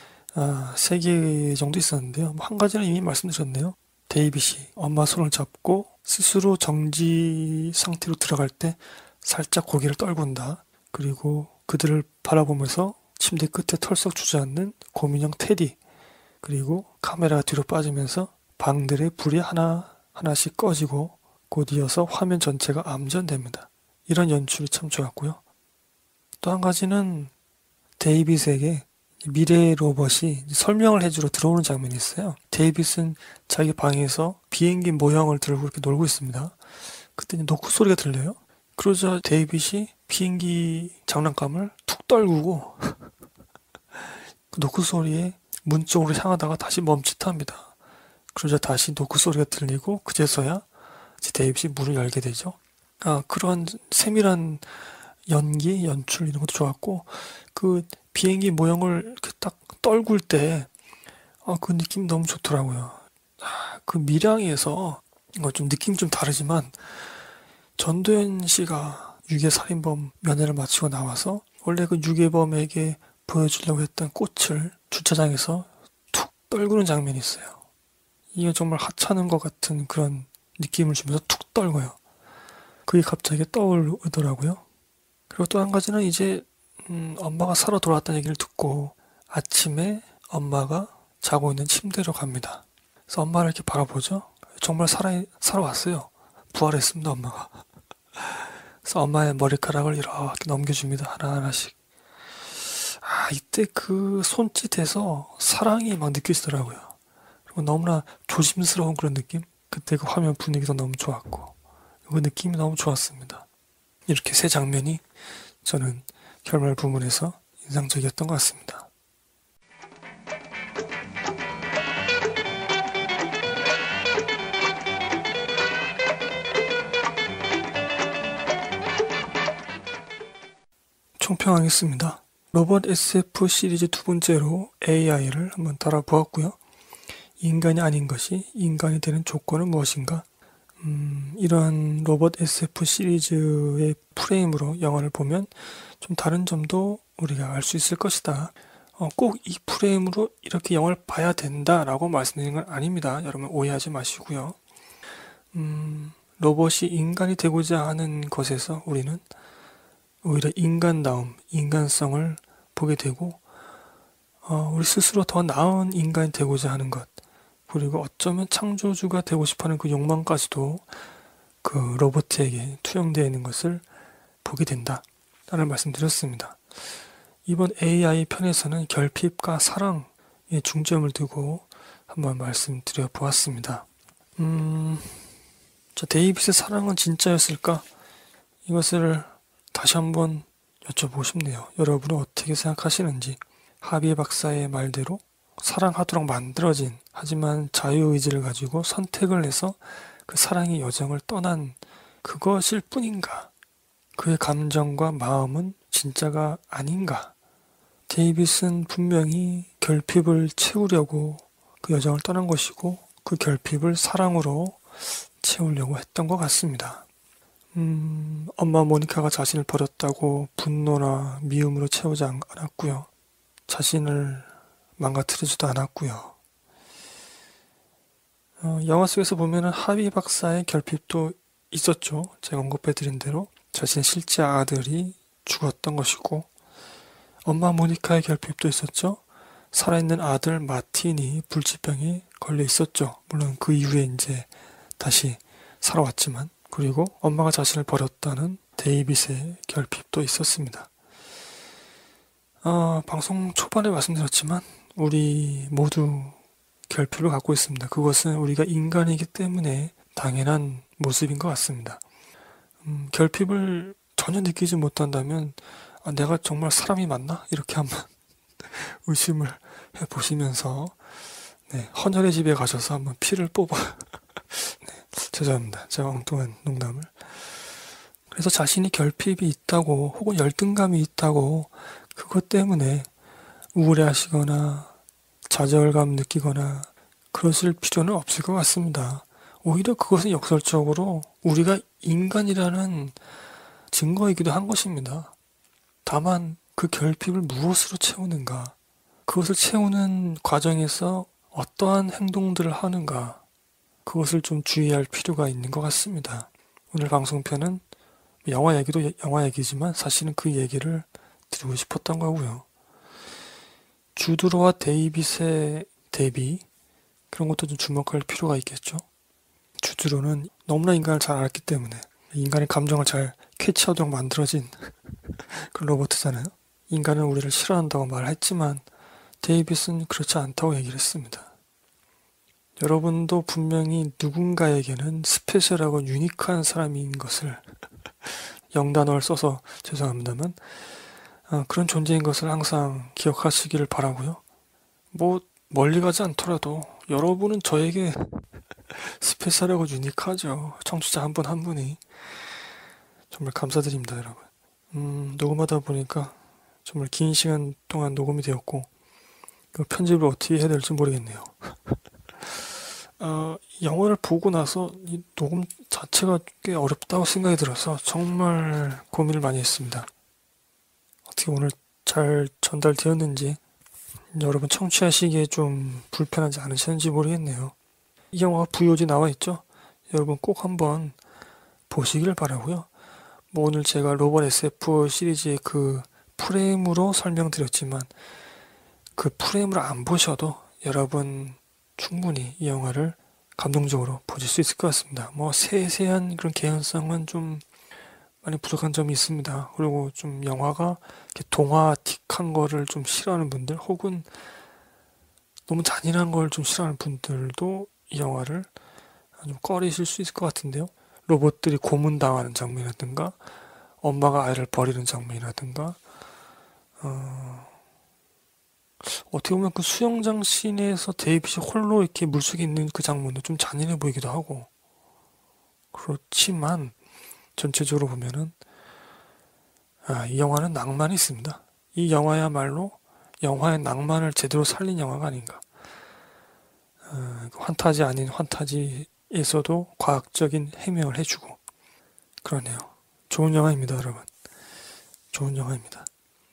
3개 정도 있었는데요. 한 가지는 이미 말씀드렸네요. 데이빗이 엄마 손을 잡고 스스로 정지 상태로 들어갈 때 살짝 고개를 떨군다. 그리고 그들을 바라보면서 침대 끝에 털썩 주저앉는 곰인형 테디. 그리고 카메라가 뒤로 빠지면서 방들의 불이 하나씩 꺼지고 곧 이어서 화면 전체가 암전됩니다. 이런 연출이 참 좋았고요. 또 한 가지는 데이빗에게 미래 로봇이 설명을 해주러 들어오는 장면이 있어요. 데이빗은 자기 방에서 비행기 모형을 들고 이렇게 놀고 있습니다. 그때 노크 소리가 들려요. 그러자 데이빗이 비행기 장난감을 툭 떨구고 그 노크 소리에 문 쪽으로 향하다가 다시 멈칫합니다. 그러자 다시 노크 소리가 들리고 그제서야 데이빗이 문을 열게 되죠. 그런 세밀한 연기, 연출 이런 것도 좋았고 그 비행기 모형을 이렇게 딱 떨굴 때 그 느낌 너무 좋더라고요. 그 밀양에서 좀 느낌이 좀 다르지만 전도연 씨가 유괴살인범 면회를 마치고 나와서 원래 그 유괴범에게 보여주려고 했던 꽃을 주차장에서 툭 떨구는 장면이 있어요. 이게 정말 하찮은 것 같은 그런 느낌을 주면서 툭 떨고요. 그게 갑자기 떠오르더라고요. 그리고 또 한 가지는 이제 엄마가 살아 돌아왔다는 얘기를 듣고 아침에 엄마가 자고 있는 침대로 갑니다. 그래서 엄마를 이렇게 바라보죠. 정말 살아왔어요. 부활했습니다, 엄마가. 그래서 엄마의 머리카락을 이렇게 넘겨줍니다. 하나하나씩. 이때 그 손짓에서 사랑이 막 느껴지더라고요. 그리고 너무나 조심스러운 그런 느낌? 그때 그 화면 분위기도 너무 좋았고, 그 느낌이 너무 좋았습니다. 이렇게 세 장면이 저는 결말 부분에서 인상적이었던 것 같습니다. 총평하겠습니다. 로봇 SF 시리즈 두 번째로 AI를 한번 달아보았고요. 인간이 아닌 것이 인간이 되는 조건은 무엇인가? 이런 로봇 SF 시리즈의 프레임으로 영화를 보면 좀 다른 점도 우리가 알 수 있을 것이다. 꼭 이 프레임으로 이렇게 영화를 봐야 된다라고 말씀드리는 건 아닙니다. 여러분 오해하지 마시고요. 로봇이 인간이 되고자 하는 것에서 우리는 오히려 인간다움, 인간성을 보게 되고 우리 스스로 더 나은 인간이 되고자 하는 것, 그리고 어쩌면 창조주가 되고 싶어하는 그 욕망까지도 그 로봇에게 투영되어 있는 것을 보게 된다 라는 말씀드렸습니다. 이번 AI 편에서는 결핍과 사랑에 중점을 두고 한번 말씀드려 보았습니다. 데이빗의 사랑은 진짜였을까? 이것을 다시 한번 여쭤보고 싶네요. 여러분은 어떻게 생각하시는지. 하비에 박사의 말대로 사랑하도록 만들어진, 하지만 자유의지를 가지고 선택을 해서 그 사랑의 여정을 떠난 그것일 뿐인가? 그의 감정과 마음은 진짜가 아닌가? 데이빗은 분명히 결핍을 채우려고 그 여정을 떠난 것이고 그 결핍을 사랑으로 채우려고 했던 것 같습니다. 엄마 모니카가 자신을 버렸다고 분노나 미움으로 채우지 않았고요. 자신을 망가뜨리지도 않았고요. 영화 속에서 보면은 하비 박사의 결핍도 있었죠. 제가 언급해드린 대로 자신의 실제 아들이 죽었던 것이고, 엄마 모니카의 결핍도 있었죠. 살아있는 아들 마틴이 불치병에 걸려 있었죠. 물론 그 이후에 이제 다시 살아왔지만, 그리고 엄마가 자신을 버렸다는 데이빗의 결핍도 있었습니다. 방송 초반에 말씀드렸지만 우리 모두 결핍을 갖고 있습니다. 그것은 우리가 인간이기 때문에 당연한 모습인 것 같습니다. 결핍을 전혀 느끼지 못한다면 내가 정말 사람이 맞나? 이렇게 한번 의심을 해보시면서 헌혈의 집에 가셔서 한번 피를 뽑아 죄송합니다. 제가 엉뚱한 농담을. 그래서 자신이 결핍이 있다고 혹은 열등감이 있다고 그것 때문에 우울해하시거나 좌절감 느끼거나 그러실 필요는 없을 것 같습니다. 오히려 그것은 역설적으로 우리가 인간이라는 증거이기도 한 것입니다. 다만 그 결핍을 무엇으로 채우는가, 그것을 채우는 과정에서 어떠한 행동들을 하는가, 그것을 좀 주의할 필요가 있는 것 같습니다. 오늘 방송편은 영화 얘기도 영화 얘기지만 사실은 그 얘기를 드리고 싶었던 거고요. 주드로와 데이빗의 대비, 그런 것도 좀 주목할 필요가 있겠죠. 주드로는 너무나 인간을 잘 알았기 때문에 인간의 감정을 잘 캐치하도록 만들어진 그런 로봇이잖아요. 인간은 우리를 싫어한다고 말했지만 데이빗은 그렇지 않다고 얘기를 했습니다. 여러분도 분명히 누군가에게는 스페셜하고 유니크한 사람인 것을 영단어를 써서 죄송합니다만 그런 존재인 것을 항상 기억하시기를 바라고요. 멀리 가지 않더라도 여러분은 저에게 스페셜하고 유니크하죠. 청취자 한 분 한 분이. 정말 감사드립니다, 여러분. 녹음하다 보니까 정말 긴 시간 동안 녹음이 되었고 편집을 어떻게 해야 될지 모르겠네요. 영화를 보고 나서 이 녹음 자체가 꽤 어렵다고 생각이 들어서 정말 고민을 많이 했습니다. 어떻게 오늘 잘 전달되었는지 여러분 청취하시기에 좀 불편하지 않으셨는지 모르겠네요. 이 영화가 VOD 나와 있죠? 여러분 꼭 한번 보시길 바라고요. 뭐 오늘 제가 로봇 SF 시리즈의 그 프레임으로 설명드렸지만 그 프레임을 안 보셔도 여러분 충분히 이 영화를 감동적으로 보실 수 있을 것 같습니다. 뭐 세세한 그런 개연성은 좀 많이 부족한 점이 있습니다. 그리고 좀 영화가 이렇게 동화틱한 거를 좀 싫어하는 분들 혹은 너무 잔인한 걸 좀 싫어하는 분들도 이 영화를 좀 꺼리실 수 있을 것 같은데요. 로봇들이 고문당하는 장면이라든가 엄마가 아이를 버리는 장면이라든가 어떻게 보면 그 수영장 씬에서 데이빗이 홀로 이렇게 물속에 있는 그 장면도 좀 잔인해 보이기도 하고 그렇지만 전체적으로 보면은 이 영화는 낭만이 있습니다. 이 영화야말로 영화의 낭만을 제대로 살린 영화가 아닌가. 환타지 아닌 환타지에서도 과학적인 해명을 해주고 그러네요. 좋은 영화입니다, 여러분. 좋은 영화입니다.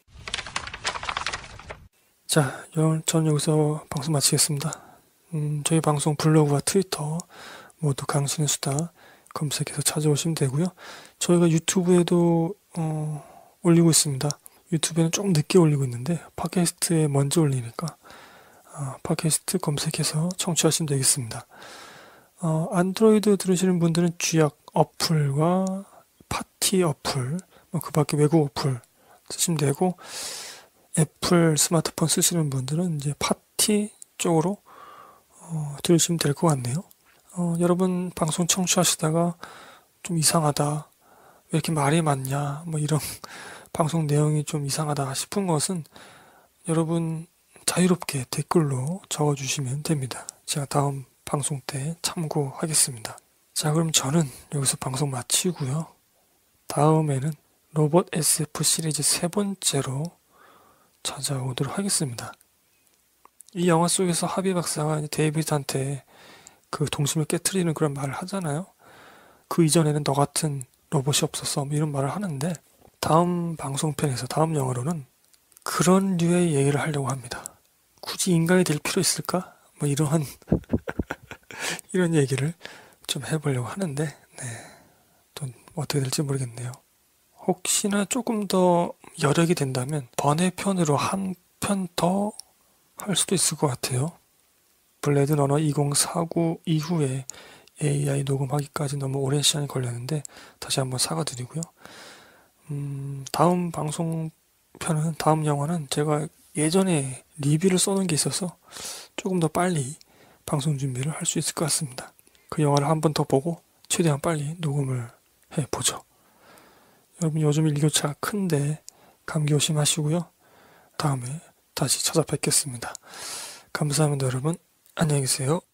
자, 전 여기서 방송 마치겠습니다. 저희 방송 블로그와 트위터 모두 강신의 수다 검색해서 찾아오시면 되고요. 저희가 유튜브에도 올리고 있습니다. 유튜브에는 조금 늦게 올리고 있는데 팟캐스트에 먼저 올리니까 팟캐스트 검색해서 청취하시면 되겠습니다. 안드로이드 들으시는 분들은 쥐약 어플과 파티 어플, 그 밖에 외국 어플 쓰시면 되고 애플 스마트폰 쓰시는 분들은 이제 파티 쪽으로 들으시면 될 것 같네요. 여러분 방송 청취하시다가 좀 이상하다, 왜 이렇게 말이 많냐, 뭐 이런 방송 내용이 좀 이상하다 싶은 것은 여러분 자유롭게 댓글로 적어주시면 됩니다. 제가 다음 방송 때 참고하겠습니다. 자, 그럼 저는 여기서 방송 마치고요. 다음에는 로봇 SF 시리즈 세 번째로 찾아오도록 하겠습니다. 이 영화 속에서 하비 박사가 데이빗한테 그 동심을 깨트리는 그런 말을 하잖아요. 그 이전에는 너 같은 로봇이 없었어, 뭐 이런 말을 하는데 다음 방송편에서 다음 영화로는 그런 류의 얘기를 하려고 합니다. 굳이 인간이 될 필요 있을까? 뭐 이러한 이런 얘기를 좀 해보려고 하는데 또 어떻게 될지 모르겠네요. 혹시나 조금 더 여력이 된다면 번외편으로 한 편 더 할 수도 있을 것 같아요. 블레이드 러너 2049 이후에 AI 녹음하기까지 너무 오랜 시간이 걸렸는데 다시 한번 사과드리고요. 다음 방송편은, 다음 영화는 제가 예전에 리뷰를 써놓은 게 있어서 조금 더 빨리 방송 준비를 할 수 있을 것 같습니다. 그 영화를 한 번 더 보고 최대한 빨리 녹음을 해보죠. 여러분 요즘 일교차 큰데 감기 조심하시고요. 다음에 다시 찾아뵙겠습니다. 감사합니다, 여러분. 안녕히 계세요.